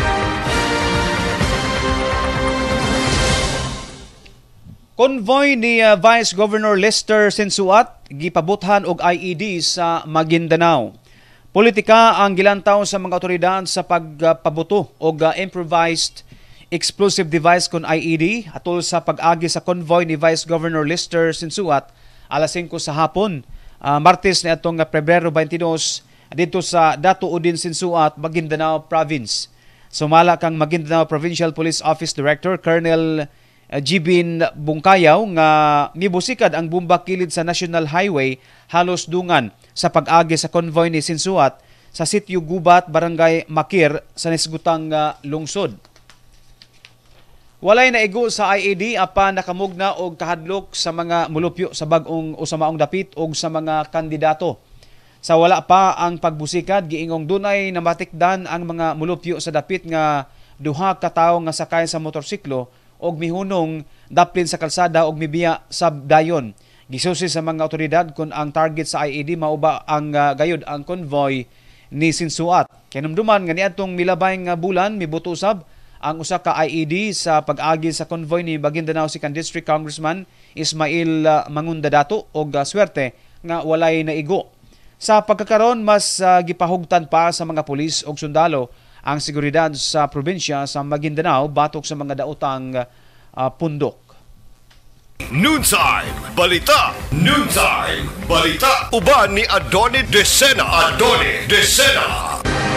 Convoy ni Vice Governor Lester Sensuat gipabuthan og IED sa Maguindanao. Politika ang gilantaw sa mga otoridad sa pagpabuto og improvised explosive device kon IED atol sa pag-agi sa convoy ni Vice Governor Lester Sensuat alas 5 sa hapon, Martes na itong Pebrero 22 dito sa Dato Udin Sensuat, Maguindanao Province. Sumala kang Maguindanao Provincial Police Office Director Colonel Jibin Bungkayaw nga mibusikad ang bomba kilid sa National Highway halos dungan sa pag-agi sa convoy ni Sinsuat sa sitio Gubat, Barangay Makir sa Nisgutang lungsod. Walay naigo sa IAD apan nakamugna og kahadlok sa mga mulupyo sa bag-ong o sa maong dapit og sa mga kandidato. Sa wala pa ang pagbusikad, giingong dunay namatikdan ang mga mulupyo sa dapit nga duha ka tawo nga sakay sa motorsiklo og mihunong daplin sa kalsada og mibiya sa dayon. Gisusi sa mga otoridad kung ang target sa IAD mauba ang gayud ang convoy ni Sinsuat. Kinumduman nga niadtong milabay nga bulan mibuto usab ang usa ka IED sa pag-agi sa convoy ni Maguindanao 2nd District Congressman Ismail Mangundadato og swerte nga walay naigo. Sa pagkakaron mas gipahugtan pa sa mga pulis og sundalo ang seguridad sa probinsya sa Maguindanao batok sa mga daotang pundok. Noontime Balita. Noontime Balita. Uban ni Adoni Desena. Adoni Desena.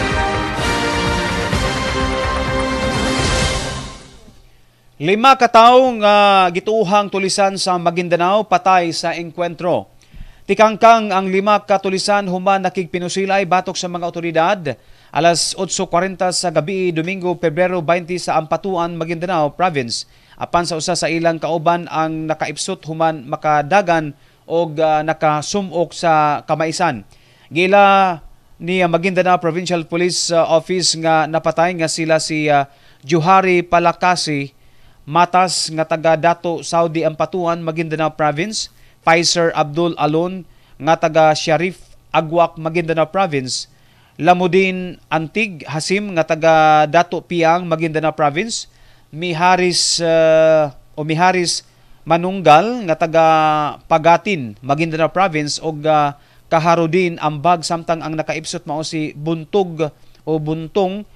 Lima ka tawo nga gituuhang tulisan sa Maguindanao patay sa engkwentro. Tikangkang ang 5 ka tulisan human nakigpinusilay batok sa mga otoridad alas 8:40 sa gabi Domingo, Pebrero 20 sa Ampatuan, Maguindanao Province. Apan sa usa sa ilang kauban ang nakaipsot human makadagan og nakasumok sa kamaisan. Gila ni Maguindanao Provincial Police Office nga napatay nga sila si Johari Palakasi Matas nga taga Dato Saudi Ampatuan, Maguindanao Province, Pfizer Abdul Alon nga taga Sharif Agwak, Maguindanao Province, Lamudin Antig Hasim nga taga Dato Piang, Maguindanao Province, Miharis Manunggal nga taga Pagatin, Maguindanao Province og Kaharudin Ambag samtang ang nakaipsot mao si Buntog o Buntong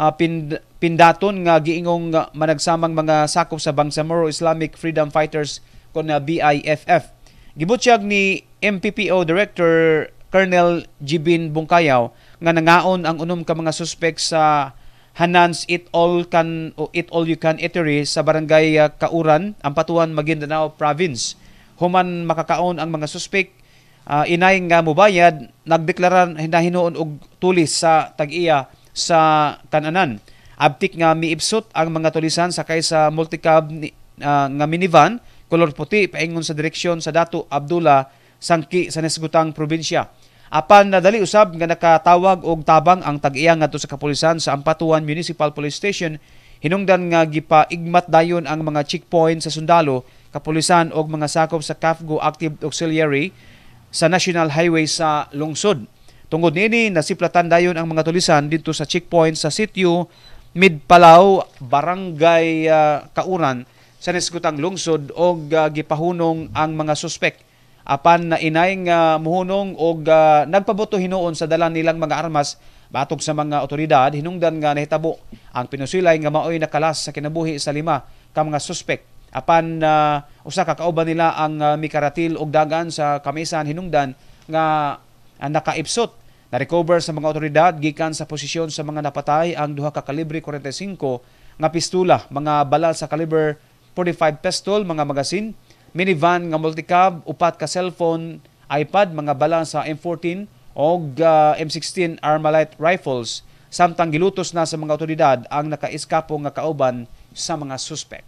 Pindaton nga giingong managsamang mga sakop sa Bangsamoro Islamic Freedom Fighters kon BIFF. Gibutyag ni MPPO Director Colonel Jibin Bungkayaw nga nangaon ang unom ka mga suspek sa Hanan's Eat All You Can Eatery sa Barangay Kauran, Ampatuan, Maguindanao Province. Human makakaon ang mga suspek, inay nga mubayad, nagdeklara na hinuon og tulis sa tag-iya sa kananan. Abtik nga miipsot ang mga tulisan sakay sa multicab nga minivan kolor puti paingon sa direksyon sa Dato Abdullah Sangki sa Nisgutang probinsya. Apan nadali usab nga nakatawag og tabang ang tag-iya ngadto sa kapulisan sa Ampatuan Municipal Police Station, hinungdan nga gipaigmat dayon ang mga checkpoint sa sundalo, kapulisan og mga sakop sa CAFGO Active Auxiliary sa National Highway sa lungsod. Tungod niini nasiplatan dayon ang mga tulisan dito sa checkpoint sa sitio Midpalaw, Barangay Kauran sa Nisgutang lungsod og gipahunong ang mga suspek. Apan na inay nga muhunong og nagpaboto hinuon sa dala nilang mga armas batok sa mga otoridad, hinungdan nga nahitabo ang pinusilay nga maoy nakalas sa kinabuhi sa 5 ka mga suspek. Apan usa ka kauban nila ang mikaratil og dagan sa kamisan, hinungdan nga nakaipsot na-recover sa mga otoridad gikan sa posisyon sa mga napatay ang 2 ka kalibre 45 nga pistula, mga balal sa kaliber 45 pistol, mga magasin, minivan nga multicab, 4 ka cellphone, iPad, mga bala sa M14 o M16 Armalite rifles. Samtang gilutos na sa mga otoridad ang nakaiskapo nga kauban sa mga suspect.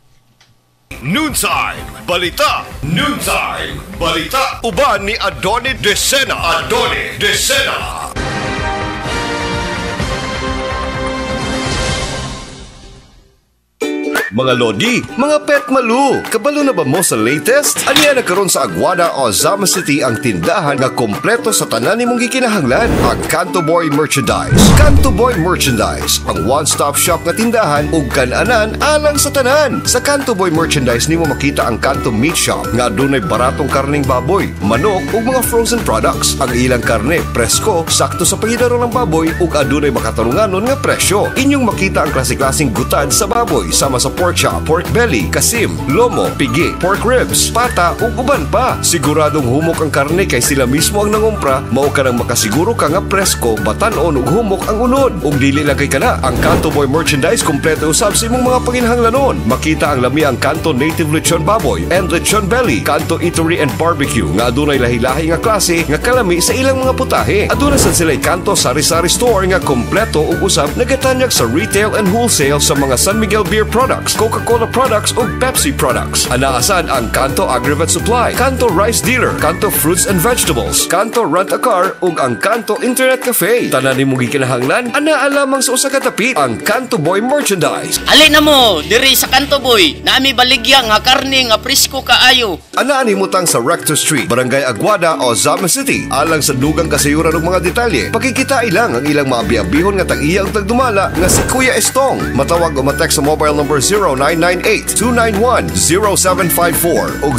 Noontime Balita. Noontime Balita. Uban ni Adoni Desena. Adoni Desena. Mga Lodi, mga pet malu, kabalo na ba mo sa latest? Aniya nagkaroon sa Aguada o Zama City ang tindahan nga kompleto sa tanan nimong gikinahanglan, ang Canto Boy Merchandise. Canto Boy Merchandise, ang one-stop shop nga tindahan ug kan-anan alang sa tanan. Sa Canto Boy Merchandise nimo makita ang Canto Meat Shop nga adunay baratong karning baboy, manok ug mga frozen products. Ang ilang karne presko, sakto sa pahidaro ng baboy ug adunay makatarunganon nga presyo. Inyong makita ang klase-klaseng gutad sa baboy sama sa pork pork chop, pork belly, kasim, lomo, pigi, pork ribs, pata ug uban pa. Siguradong humok ang karne kay sila mismo ang nangumpra, mao ka nang makasiguro ka nga presko, batan-on ug humok ang unod. Ug dili lang kay kana, ang Kanto Boy merchandise kompleto usab sa imong mga panginahanglanon. Makita ang lami ang Kanto Native Lechon Baboy and Lechon Belly, Kanto Eatery and Barbecue nga adunay lahi-lahi nga klase nga kalami sa ilang mga putahe. Aduna sad sila Kanto Sari-Sari Store nga kompleto ug usab nagatanyag sa retail and wholesale sa mga San Miguel Beer products, Coca-Cola products ug Pepsi products. Anaasan ang Kanto Agrivet Supply, Kanto Rice Dealer, Kanto Fruits and Vegetables, Kanto Rent a Car ug ang Kanto Internet Cafe. Tanan nimo gikinahanglan ana lamang sa usa ka dapit ang Kanto Boy merchandise. Alin na mo diri sa Kanto Boy, nami baligya nga karne nga presko kaayo. Anaan himutang sa Rector Street, Barangay Aguada o Zama City. Alang sa dugang kasayuran ng mga detalye, pakikita ilang ang ilang maabi-abihon nga tag-iya ang tagdumala nga si Kuya Estong. Matawag o matext sa mobile number 0998-291-0754 o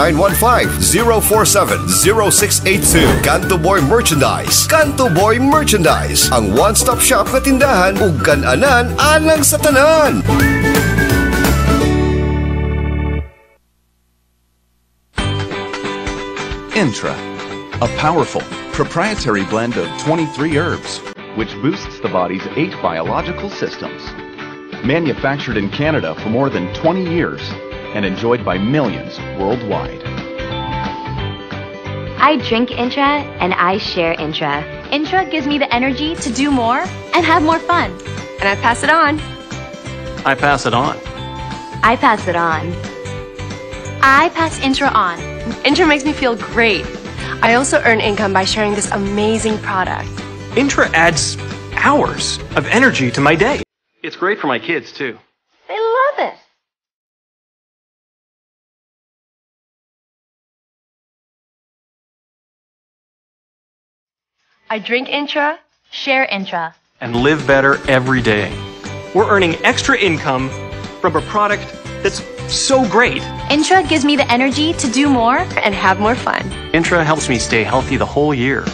0915-047-0682. Kanto Boy Merchandise. Kanto Boy Merchandise, ang one-stop shop na tindahan ug kan-anan alang sa tanan. Intra, a powerful, proprietary blend of 23 herbs, which boosts the body's 8 biological systems. Manufactured in Canada for more than 20 years and enjoyed by millions worldwide. I drink Intra and I share Intra. Intra gives me the energy to do more and have more fun. And I pass it on. I pass it on. I pass it on. I pass Intra on. Intra makes me feel great. I also earn income by sharing this amazing product. Intra adds hours of energy to my day. It's great for my kids, too. They love it. I drink Intra, Share Intra. And live better every day. We're earning extra income from a product that's so great. Intra gives me the energy to do more and have more fun. Intra helps me stay healthy the whole year.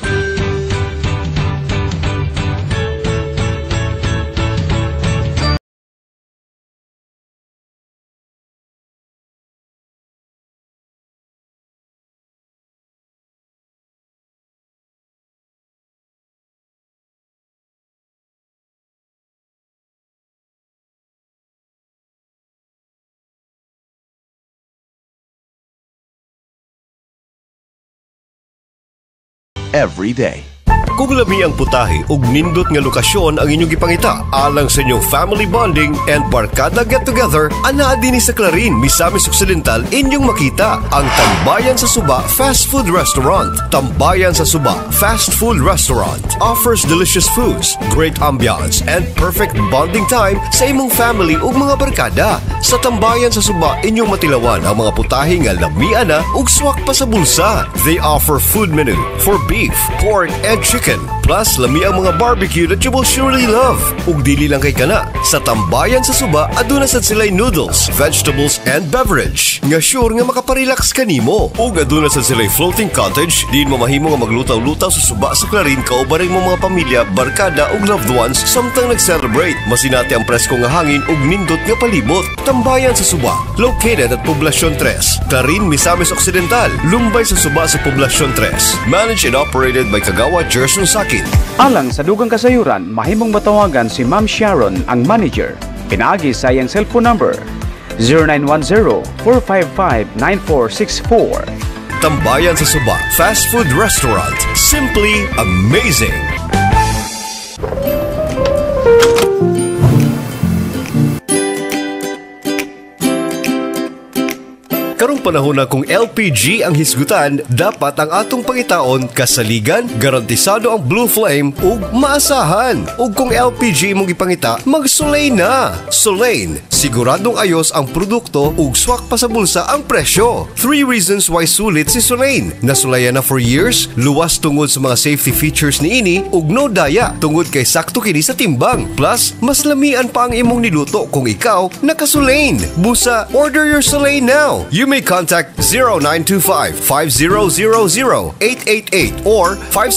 Every day. Kung lami ang putahe ug nindot nga lokasyon ang inyong gipangita alang sa inyong family bonding and barkada get-together, anaa dinhi sa Clarin, Misamis Occidental inyong makita ang Tambayan sa Suba Fast Food Restaurant. Tambayan sa Suba Fast Food Restaurant offers delicious foods, great ambiance, and perfect bonding time sa imong family ug mga barkada. Sa Tambayan sa Suba inyong matilawan ang mga putahe nga lamian na ug swak pa sa bulsa. They offer food menu for beef, pork, and chicken. Plus, lami ang mga barbecue that you will surely love. Ug dili lang kay kana, sa Tambayan sa Suba, aduna sad sila'y noodles, vegetables, and beverage. Nga sure nga makaparelax kanimo. Ug aduna sad sila'y floating cottage, diin mo mahimo nga maglutaw-lutaw sa Suba sa Clarin kaubaring mo mga pamilya, barkada ug loved ones samtang nag-celebrate. Masinati ang presko nga hangin ug nindot nga palibot. Tambayan sa Suba, located at Poblacion 3, Clarin, Misamis Occidental, lumbay sa Suba sa Poblacion 3. Managed and operated by Kagawa Gerson Sakit. Alang sa dugang kasayuran, mahimong matawagan si Ma'am Sharon, ang manager. Pinaagi sa iyang cellphone number 0910-455-9464. Tambayan sa Suba Fast Food Restaurant. Simply amazing! Karong panahon na kung LPG ang hisgutan, dapat ang atong pangitaon kasaligan, garantisado ang Blue Flame ug maasahan. Ug kung LPG imong gipangita, mag-Solein na. Solein, siguradong ayos ang produkto ug swak pa sa bulsa ang presyo. 3 reasons why sulit si Solein. Nasulayan na for years, luwas tungod sa mga safety features niini ug no daya tungod kay sakto kini sa timbang. Plus, mas lamian pa ang imong niluto kung ikaw naka-Solein. Busa, order your Solein now. You may contact 0925-5000-888 or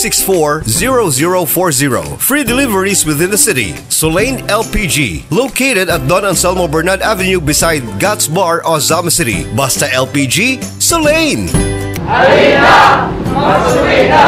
564-0040. Free deliveries within the city. Solane LPG, located at Don Anselmo Bernard Avenue beside Gats Bar, Ozama City. Basta LPG, Solane! Halina! Magsuwina!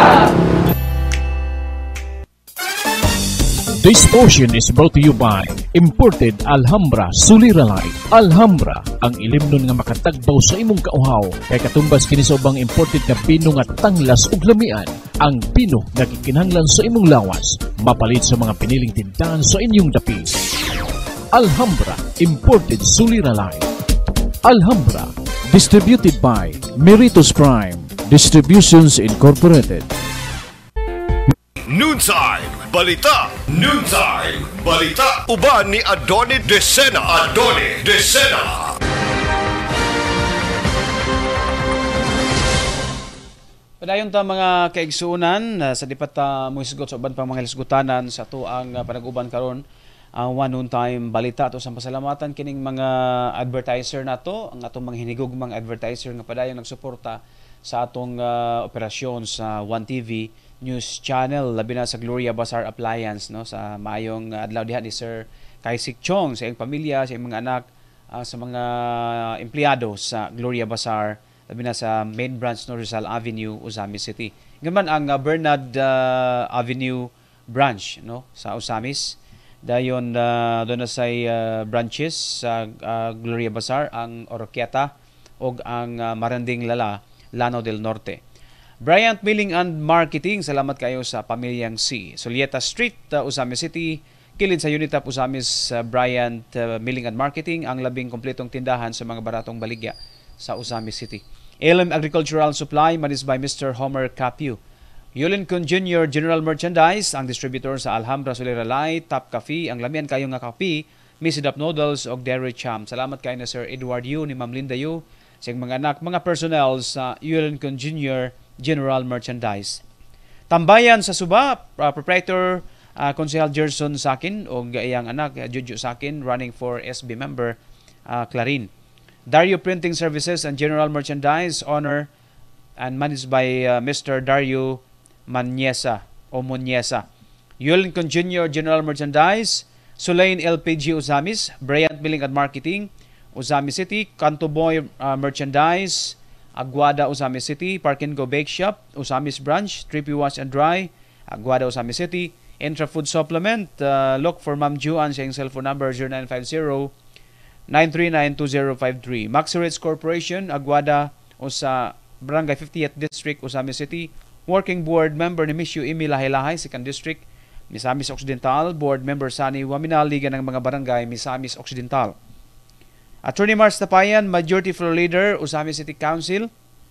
This portion is brought to you by Imported Alhambra Suliralay. Alhambra, ang ilimnon nga makatagbaw sa imong kauhaw. Kay katumbas kini sa ubang imported nga pino nga tanglas ug lamian. Ang pino nga gikinahanglan sa imong lawas, mapalit sa mga piniling tindahan sa inyong dapi. Alhambra Imported Suliralay. Alhambra, distributed by Meritus Prime Distributions Incorporated. Noontime Balita. Noontime Balita. Uban ni Adoni Desena. Adoni Desena. Padayon ta mga kaigsuunan sa dipat mo hisgot sa uban pang mga hisgutanan sa tuang panag-uban karon ang one noontime balita to sa pasalamatan kining mga advertiser nato, ang atong mga hinigugmang advertiser nga padayon nagsuporta sa atong operasyon sa One TV News Channel, labi na sa Gloria Bazaar Appliance, no, sa maayong adlaw diha ni Sir Kaisik Chong sa iyang pamilya, sa iyang mga anak, sa mga empleyado sa Gloria Bazaar, labi na sa main branch no Rizal Avenue, Ozamis City. Ngayon ang Bernard Avenue branch, no, sa Ozamis. Dayon doon na sa branches sa Gloria Bazaar, ang Oroquieta og ang Maranding Lala, Lanao del Norte. Bryant Milling and Marketing, salamat kayo sa pamilyang C. Solieta Street, Ozamis City, kilid sa Unitap Ozamis. Bryant Milling and Marketing, ang labing kompletong tindahan sa mga baratong baligya sa Ozamis City. LM Agricultural Supply, managed by Mr. Homer Capu. Yulincon Jr. General Merchandise, ang distributor sa Alhambra Suliralay, Top Coffee, ang lamian kayo nga kape, Misidap Noodles o Dairy Cham. Salamat kayo na Sir Edward Yu, ni Ma'am Linda Yu, sa mga anak, mga personnel sa Yulincon Jr. General Merchandise. Tambayan sa Suba, proprietor Konsehal Gerson Sakin o iyang anak Juju Sakin, running for SB member Clarin. Dario Printing Services and General Merchandise, owner and managed by Mr. Dario Manyesa o Monyesa. Yulincon Jr. General Merchandise, Solane LPG Ozamis, Bryant Milling and Marketing, Ozamis City, Canto Boy Merchandise, Aguada Ozamis City, Park and Go Bake Shop, Ozamis Branch, Trippy Wash and Dry, Aguada Ozamis City, Intra Food Supplement, look for Ma'am Juan sa iyong cellphone number 0950-939-2053. Maxirates Corporation, Aguada o sa Barangay 50th District, Ozamis City, Working Board Member ni Miss Emi Lahay-Lahay, 2nd District, Misamis Occidental, Board Member Sani Waminal, Liga ng mga Barangay, Misamis Occidental. Attorney Mars Tapayan, Majority Floor Leader, Ozamis City Council.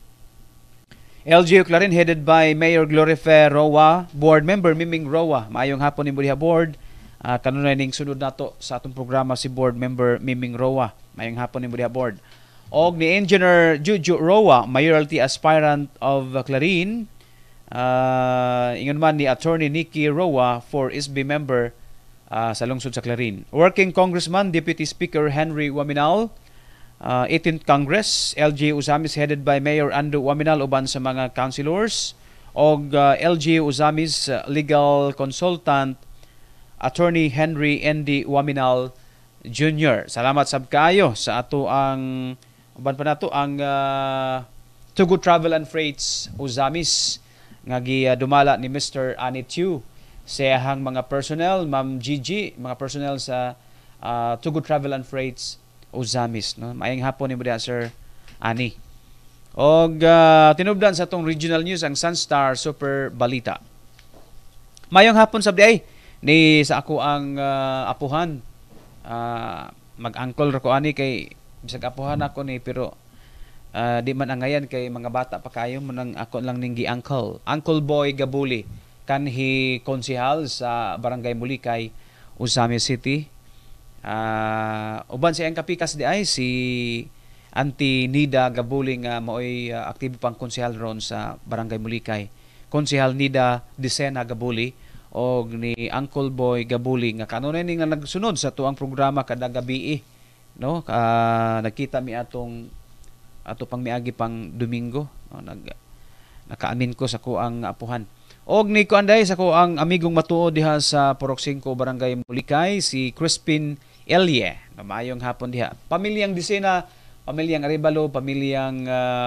LGU Clarin, headed by Mayor Glorife Roa, Board Member Miming Roa. Maayong hapon ni Budiha Board. Kanunay ning sunod nato sa atong programa si Board Member Miming Roa. Maayong hapon ni Budiha Board. Og ni Engineer Juju Roa, Mayoralty Aspirant of Clarin. Ingon man ni Attorney Nikki Roa for SB member sa lungsod sa Clarin. Working Congressman, Deputy Speaker Henry Waminal, 18th Congress, LG Ozamis, headed by Mayor Ando Waminal, uban sa mga councilors, og LG Ozamis Legal Consultant, Attorney Henry Andy Waminal Jr. Salamat sab kayo sa ato ang uban pa nato ang Tugo Travel and Freights Ozamis nga dumala ni Mr. Anitiu sa iyang mga personnel, Ma'am Gigi, mga personnel sa Tugo Travel and Freights Ozamis, no? Maayong hapon ni mo diha, Sir Ani. Og tinubdan sa atong regional news ang Sunstar Super Balita. Mayong hapon sabdi ay ni sa ako ang apuhan. Mag-uncle ra ko ani kay bisag apuhan ako ni pero di man angayan kay mga bata pa kayo man ako lang ning gi-uncle. Uncle Boy Gabuli kanhi konsehal sa Barangay Mulikay, Ozamis City. Uban sa iyang kapikas di ay si Auntie Nida Gabuli nga maoy aktibo pang konsehal ron sa Barangay Mulikay. Konsehal Nida Desena Gabuli og ni Uncle Boy Gabuli nga kanunay ni nga nagsunod sa tuang programa kada gabi, no? Nagkita mi atong ato pang miagi pang Domingo, no, nakaamin ko sa ko ang apuhan. Og ni ko anday sa ko ang amigong matuod diha sa Purok 5 Barangay Mulikay, si Crispin Elie. Mayong hapon diha. Pamilyang Disena, pamilyang Arevalo, pamilyang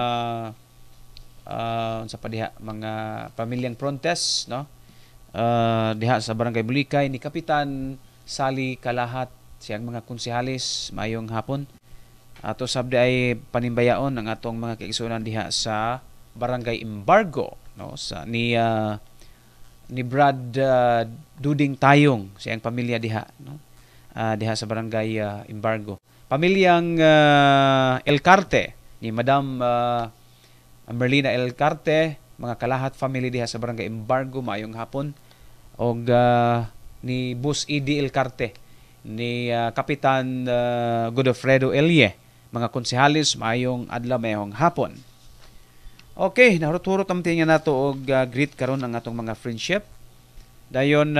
sa pa diha mga pamilyang Prontes, no? Diha sa Barangay Mulikay ni Kapitan Sally Kalahat, siyang mga konsehalis, mayong hapon. Ato sabdi ay panimbayaon ang atong mga kaigsunan diha sa Barangay Embargo, no, sa ni Brad Duding Tayong, siyang pamilya diha, no, diha sa Barangay Embargo. Pamilyang Elcarte ni Madam Merlina Elcarte, mga Kalahat family diha sa Barangay Embargo, mayong hapon. Og ni Bus E.D. Elcarte, ni Kapitan Godofredo Elie, mga konsehalis, mayong adlaw, mayong hapon. Okay, naruturo tamtingan nato og greet karon ang atong mga friendship. Dayon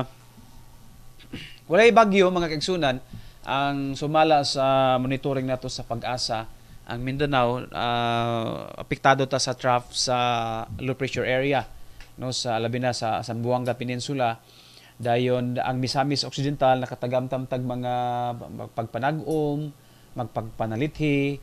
walay bagyo mga kaigsunan ang sumala sa monitoring nato sa Pag-asa. Ang Mindanao apektado ta sa trough sa low pressure area, no, sa labi na sa Zamboanga Peninsula. Dayon ang Misamis Occidental nakatagamtam-tag mga pagpanag-om, magpagpanalithi,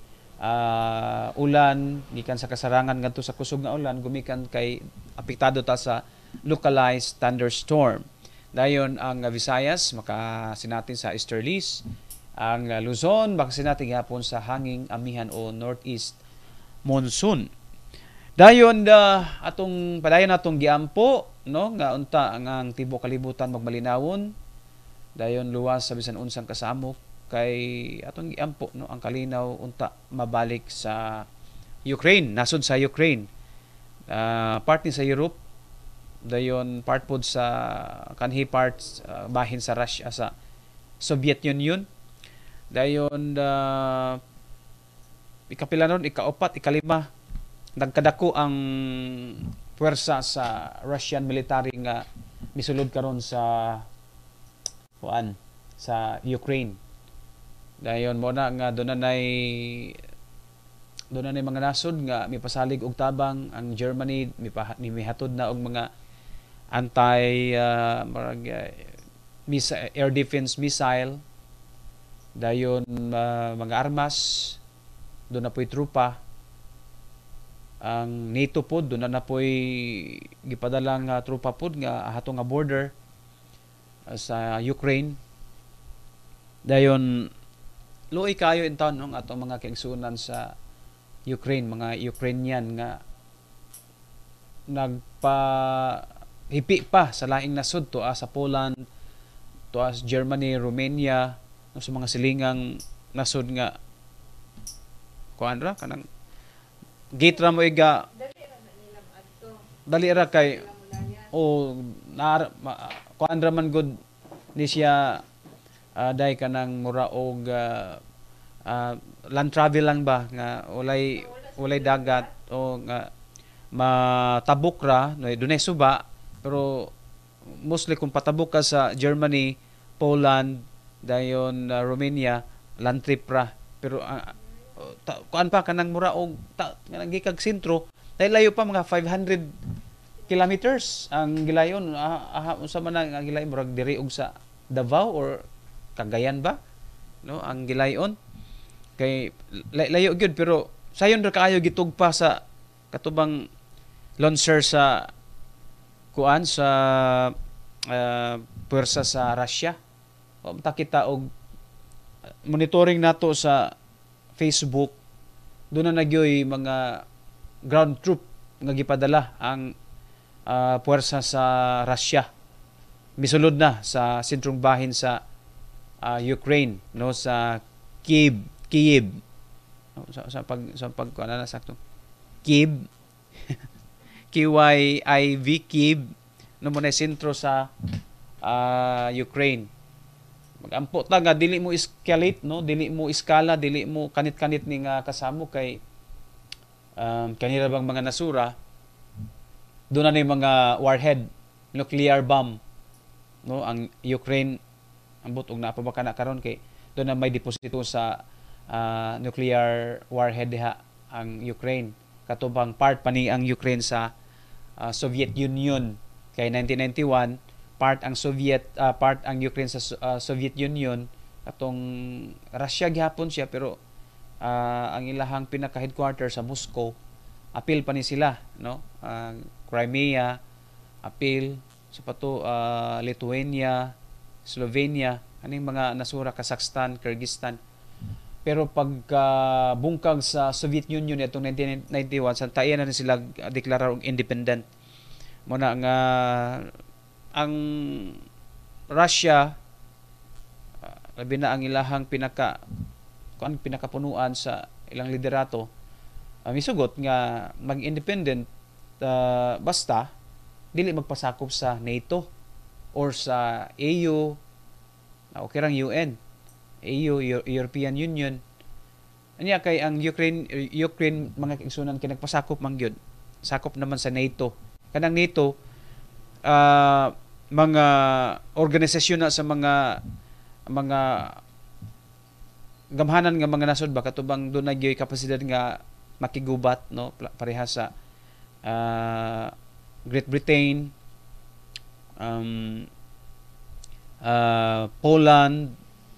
ulan gikan sa kasarangan ngadto sa kusog nga ulan, gumikan kay apektado ta sa localized thunderstorm. Dayon ang Visayas makasinatin sa easterlies, ang Luzon makasinatin gihapon sa hanging amihan o northeast monsoon. Dayon atong padayon atong giampo, no, nga unta ang tibuok kalibutan magmalinawon. Dayon luwas sa bisan unsang kasamok kay atong giampo, no, ang kalinaw unta mabalik sa Ukraine, nasod sa Ukraine. Part ni sa Europe, dayon part pod sa kanhi parts bahin sa Russia, sa Soviet Union. Dayon ikapila nun, ikaupat, ikalima, nagkadako ang puwersa sa Russian military nga misulod karon sa sa Ukraine. Dayon mo na nga doon na mga nasod nga mipasalig og tabang. Ang Germany mihatod na og mga anti air defense missile. Dayon mga armas, doon na po'y trupa. Ang NATO pod, doon na po'y gipadalang trupa pod nga ahato nga border sa Ukraine. Dayon luoy kayo in town, no, atong mga kaigsunan sa Ukraine, mga Ukrainian nga nagpahipi pa sa laing nasod to sa Poland, to Germany, Romania, no, sa mga silingang nasod nga kuanra kanang gate ra mo iga dali ra kay o kuanra man good ni siya day kanang mura og land travel lang ba nga walay dagat o nga matabok ra no, dunay suba, pero mostly kung patabok ka sa Germany, Poland, dayon Romania, land trip ra. Pero kuan pa kanang mura og kanang gikag sentro, dahil layo pa mga 500 kilometers ang gilayon. Unsa man ang gilayon, murag diri og sa Davao or Cagayan ba, no, ang gilayon kay layo gyud, pero sayon ra kaayo gitugpa sa katubang launcher sa kuan sa puwersa sa Russia. O kita og monitoring nato sa Facebook, doon na nagyoy mga ground troop nga gipadala ang puwersa sa Russia. Misulod na sa sentrong bahin sa Ukraine, no, sa Kyiv. Sa pag ano na sakto. Kyiv. KYIV, Kyiv, no, mo na sentro sa Ukraine. Magampo ta nga dili mo escalate, no, dili mo iskala, dili mo kanit-kanit ning kasamo kay kanira bang mga nasura doon na mga warhead, nuclear bomb, no, ang Ukraine ambot og naa pa ba kana karon kay doon na may deposito sa nuclear warhead diha ang Ukraine. Katubang part pa ni ang Ukraine sa Soviet Union. Kay 1991 part ang Ukraine sa Soviet Union, atong Russia gihapon siya, pero ang ilahang pinaka headquarter sa Moscow. Apil pa ni sila, no? Crimea, apil sa pato, Lithuania, Slovenia, aning mga nasura, Kazakhstan, Kyrgyzstan. Pero pagka bungkag sa Soviet Union itong 1991, sa tayan na sila deklarar og independent. Muna nga ang Russia, labi na ang ilahang pinakapunuan sa ilang liderato, misugot nga mag-independent basta dili magpasakop sa NATO or sa EU, okay rang UN, EU, European Union. Anya kay ang Ukraine mga igsunan kay nagpasakop man gyud, sakop naman sa NATO. Kanang NATO mga organisasyon na sa mga gamhanan nga mga nasod ba katubang doon nagyoy kapasidad nga makigubat, no, pareha sa Great Britain, Poland,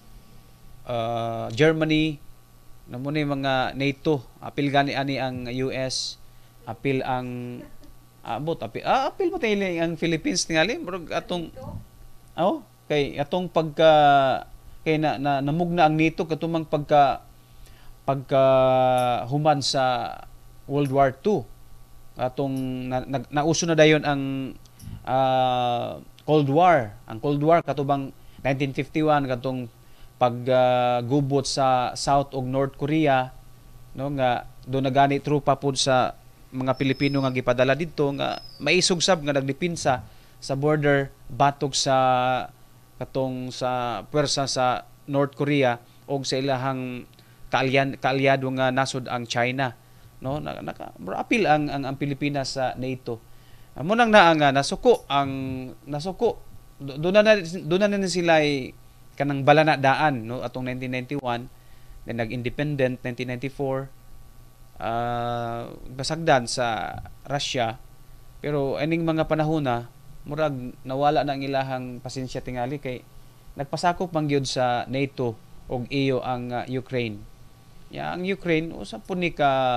Germany, namo ni mga NATO. Apil gani ani ang US, apil ang apil mo tayo ang Philippines tingali murag atong kay atong pagka kay namugna ang NATO katumang pagka human sa World War II. Atong nauso na dayon ang Cold War. Ang Cold War katubang 1951 katong paggubot sa South ug North Korea, no, nga do nagani trupa pud sa mga Pilipino nga gipadala didto nga maisog sab nga nagdepinsa sa border batok sa katong sa puwersa sa North Korea og sa ilahang kaalyado nga nasod ang China, no. Apil ang Pilipinas sa NATO. Amo nang naa nga nasuko doon na sila kanang balana daan, no, atong 1991 then nag-independent 1994 basagdan sa Russia, pero aning mga panahon na murag nawala na ang ilahang pasensya tingali kay nagpasakop man gyud sa NATO og EU ang Ukraine. Ang Ukraine usa po ni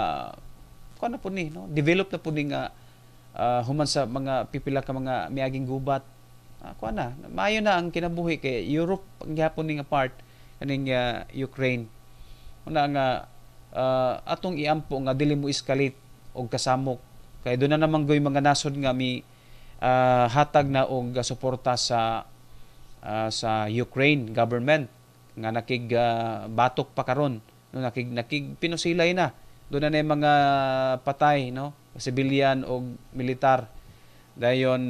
no, develop na po ni nga human sa mga pipila ka mga miaging gubat. Maayo na ang kinabuhi kay Europe ang gihapon ni nga part kaning Ukraine. Una nga atong iampo nga dili mo escalate og kasamok kay doon na naman goy mga nasod nga mi hatag na og suporta sa Ukraine government nga nakig batok pa karon, no, nakig pinusilay na doon na mga patay, no, civilian og militar dayon.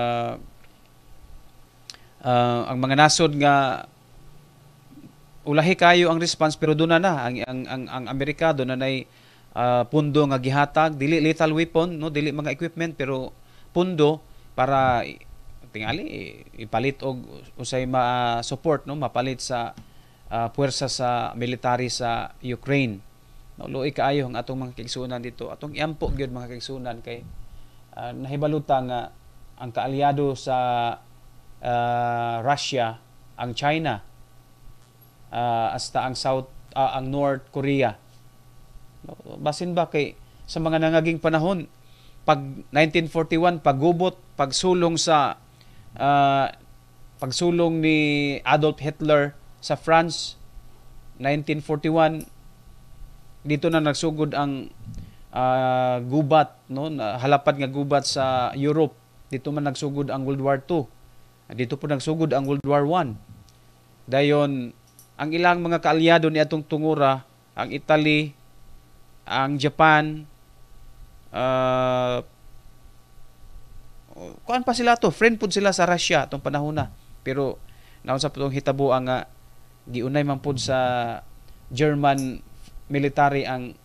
Ang mga nasod nga ulahi kayo ang response, pero doon na ang Amerika doon na pundo nga gihatag, dili lethal weapon, no, dili mga equipment, pero pundo para tingali ipalit og usay ma-support, no, mapalit sa puwersa sa military sa Ukraine. No, luoy kaayo ang atong mga kaigsunan dito, atong iampo gyud mga kaigsunan kay nahibaluta nga ang kaalyado sa Russia ang China, hasta ang ang North Korea. Basin ba kay sa mga nangaging panahon pag 1941 paggubot pagsulong ni Adolf Hitler sa France, 1941 dito na nagsugod ang gubat, no, halapad nga gubat sa Europe. Dito man nagsugod ang World War II. Dito po nagsugod ang World War I. Dayon ang ilang mga kaalyado ni atong tungura, ang Italy, ang Japan, kuan pa sila to, friend pud sila sa Russia atong panahon na. Pero naon sa putong hitabo ang giunay man pud sa German military ang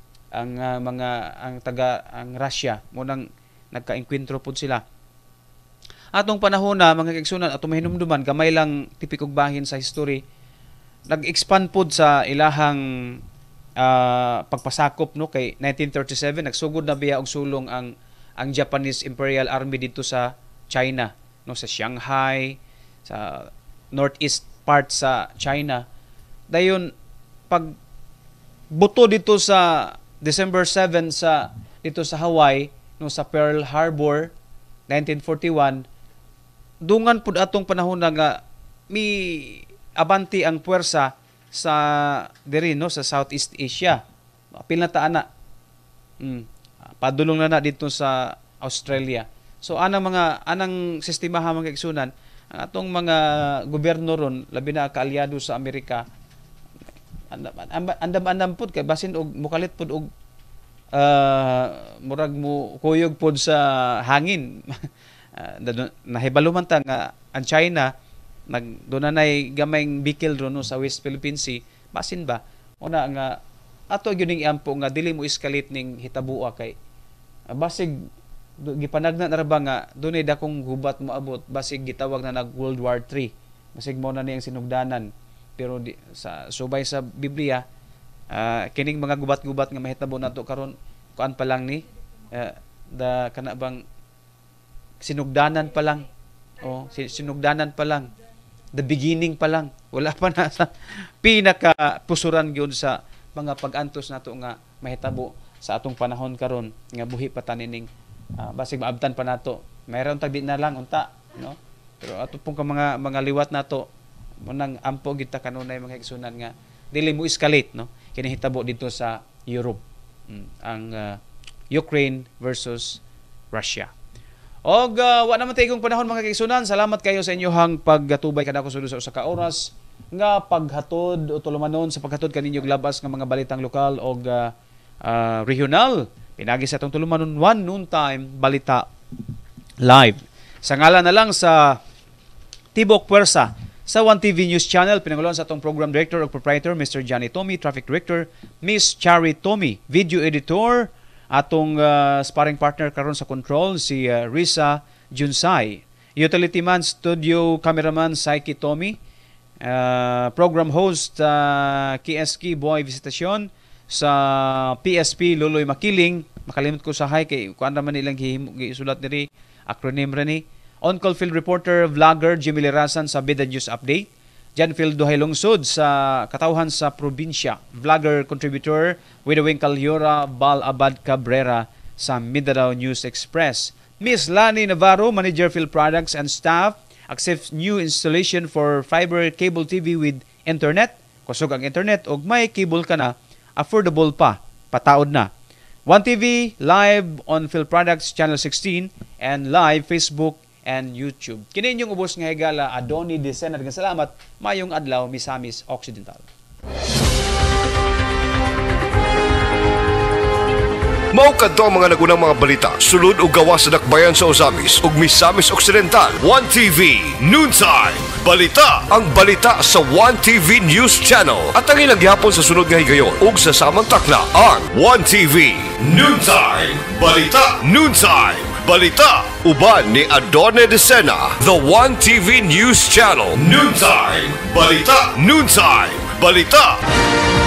Russia mo nang nagka-enkwentro pud sila. Atong panahon na mga kaigsunan, atong mahinumduman gamay lang tipikog bahin sa history, nag-expand pud sa ilahang pagpasakop no kay 1937 nagsugod na biya og sulong ang Japanese Imperial Army dito sa China no, sa Shanghai, sa northeast part sa China. Dayon pag buto dito sa December 7 sa dito sa Hawaii no, sa Pearl Harbor 1941, dungan pud atong panahon na nga mi abanti ang puwersa sa diri no sa Southeast Asia. Apil na ta ana. Padulong na dito sa Australia. So anang sistema ha mga igsunan, ang atong mga gobyerno ron labi na kaalyado sa Amerika andam pud kay basin og mukalit pud og murag mo kuyog pud sa hangin. Nahibalo man ta nga ang China doon na gamayng bikil ron no, sa West Philippine Sea, basin ba una nga ato gyud ning iampo nga dili mo escalate ning hitabua kay basig gipanagna na ra ba nga dunay dakong gubat moabot, basig gitawag na nag World War III, basig mao na niyang sinugdanan. Pero sa subay sa Biblia, kining mga gubat-gubat nga mahitabo nato karon kuan pa lang ni kana bang sinugdanan pa lang, sinugdanan pa lang, the beginning pa lang, wala pa na sa pinaka pusuran gyud sa mga pag-antos nato nga mahitabo sa atong panahon karon nga buhi pa tanining basig maabtan pa nato. Mayroon tagdi na lang unta no, pero ato pong mga liwat nato munang ampo gid ta kanunay mga igsunan nga dili mo escalate no kini hitabo dito sa Europe, ang Ukraine versus Russia. Og wa naman tay kong panahon mga kaigsunan, salamat kayo sa inyohang paggatubay kadako sulod sa usa ka oras nga paghatod o tulumanon sa paghatod kaninyong labas nga mga balitang lokal og regional. Pinagi sa itong tulumanon one noontime balita live. Sa ngalan na lang sa Tibok Puwersa sa 1TV News Channel, pinanguluan sa itong Program Director o Proprietor Mr. Johnny Tommy, Traffic Director Miss Chari Tommy, Video Editor atong sparring partner karon sa control si Risa Junsay, Utility Man, Studio Cameraman Saiki Tommy, Program Host KSK Boy Visitacion, sa PSP Luloy Makiling, makalimot ko sa hi kay kuan ra man nilang gisulat diri acronym ra ni. On-call field reporter vlogger Jimmy Lerasan sa Bida News Update, Janfield Duhay Lungsod sa katawhan sa probinsya, vlogger contributor Widowinkle Yora Bal Abad Cabrera sa Mindanao News Express, Miss Lani Navarro, Manager Field Products and Staff, accepts new installation for fiber cable TV with internet. Kusog ang internet og may cable ka na, affordable pa, pataod na. 1TV live on Field Products Channel 16 and live Facebook and YouTube. Kini inyong ubos nga higala Adoni Desena. Salamat, mayong adlaw, Misamis Occidental. Mao kadto ang mga nagunang mga balita sulod ug gawas sa dakbayan sa Ozamis ug Misamis Occidental. 1TV Noontime Balita, ang balita sa 1TV News Channel at ang ilang gihapon sa sunod nga higayon ug sa samang takla ang 1TV Noontime Balita. Noontime Balita uban ni Adone Desena, the 1TV News Channel. Noontime Balita. Noontime Balita.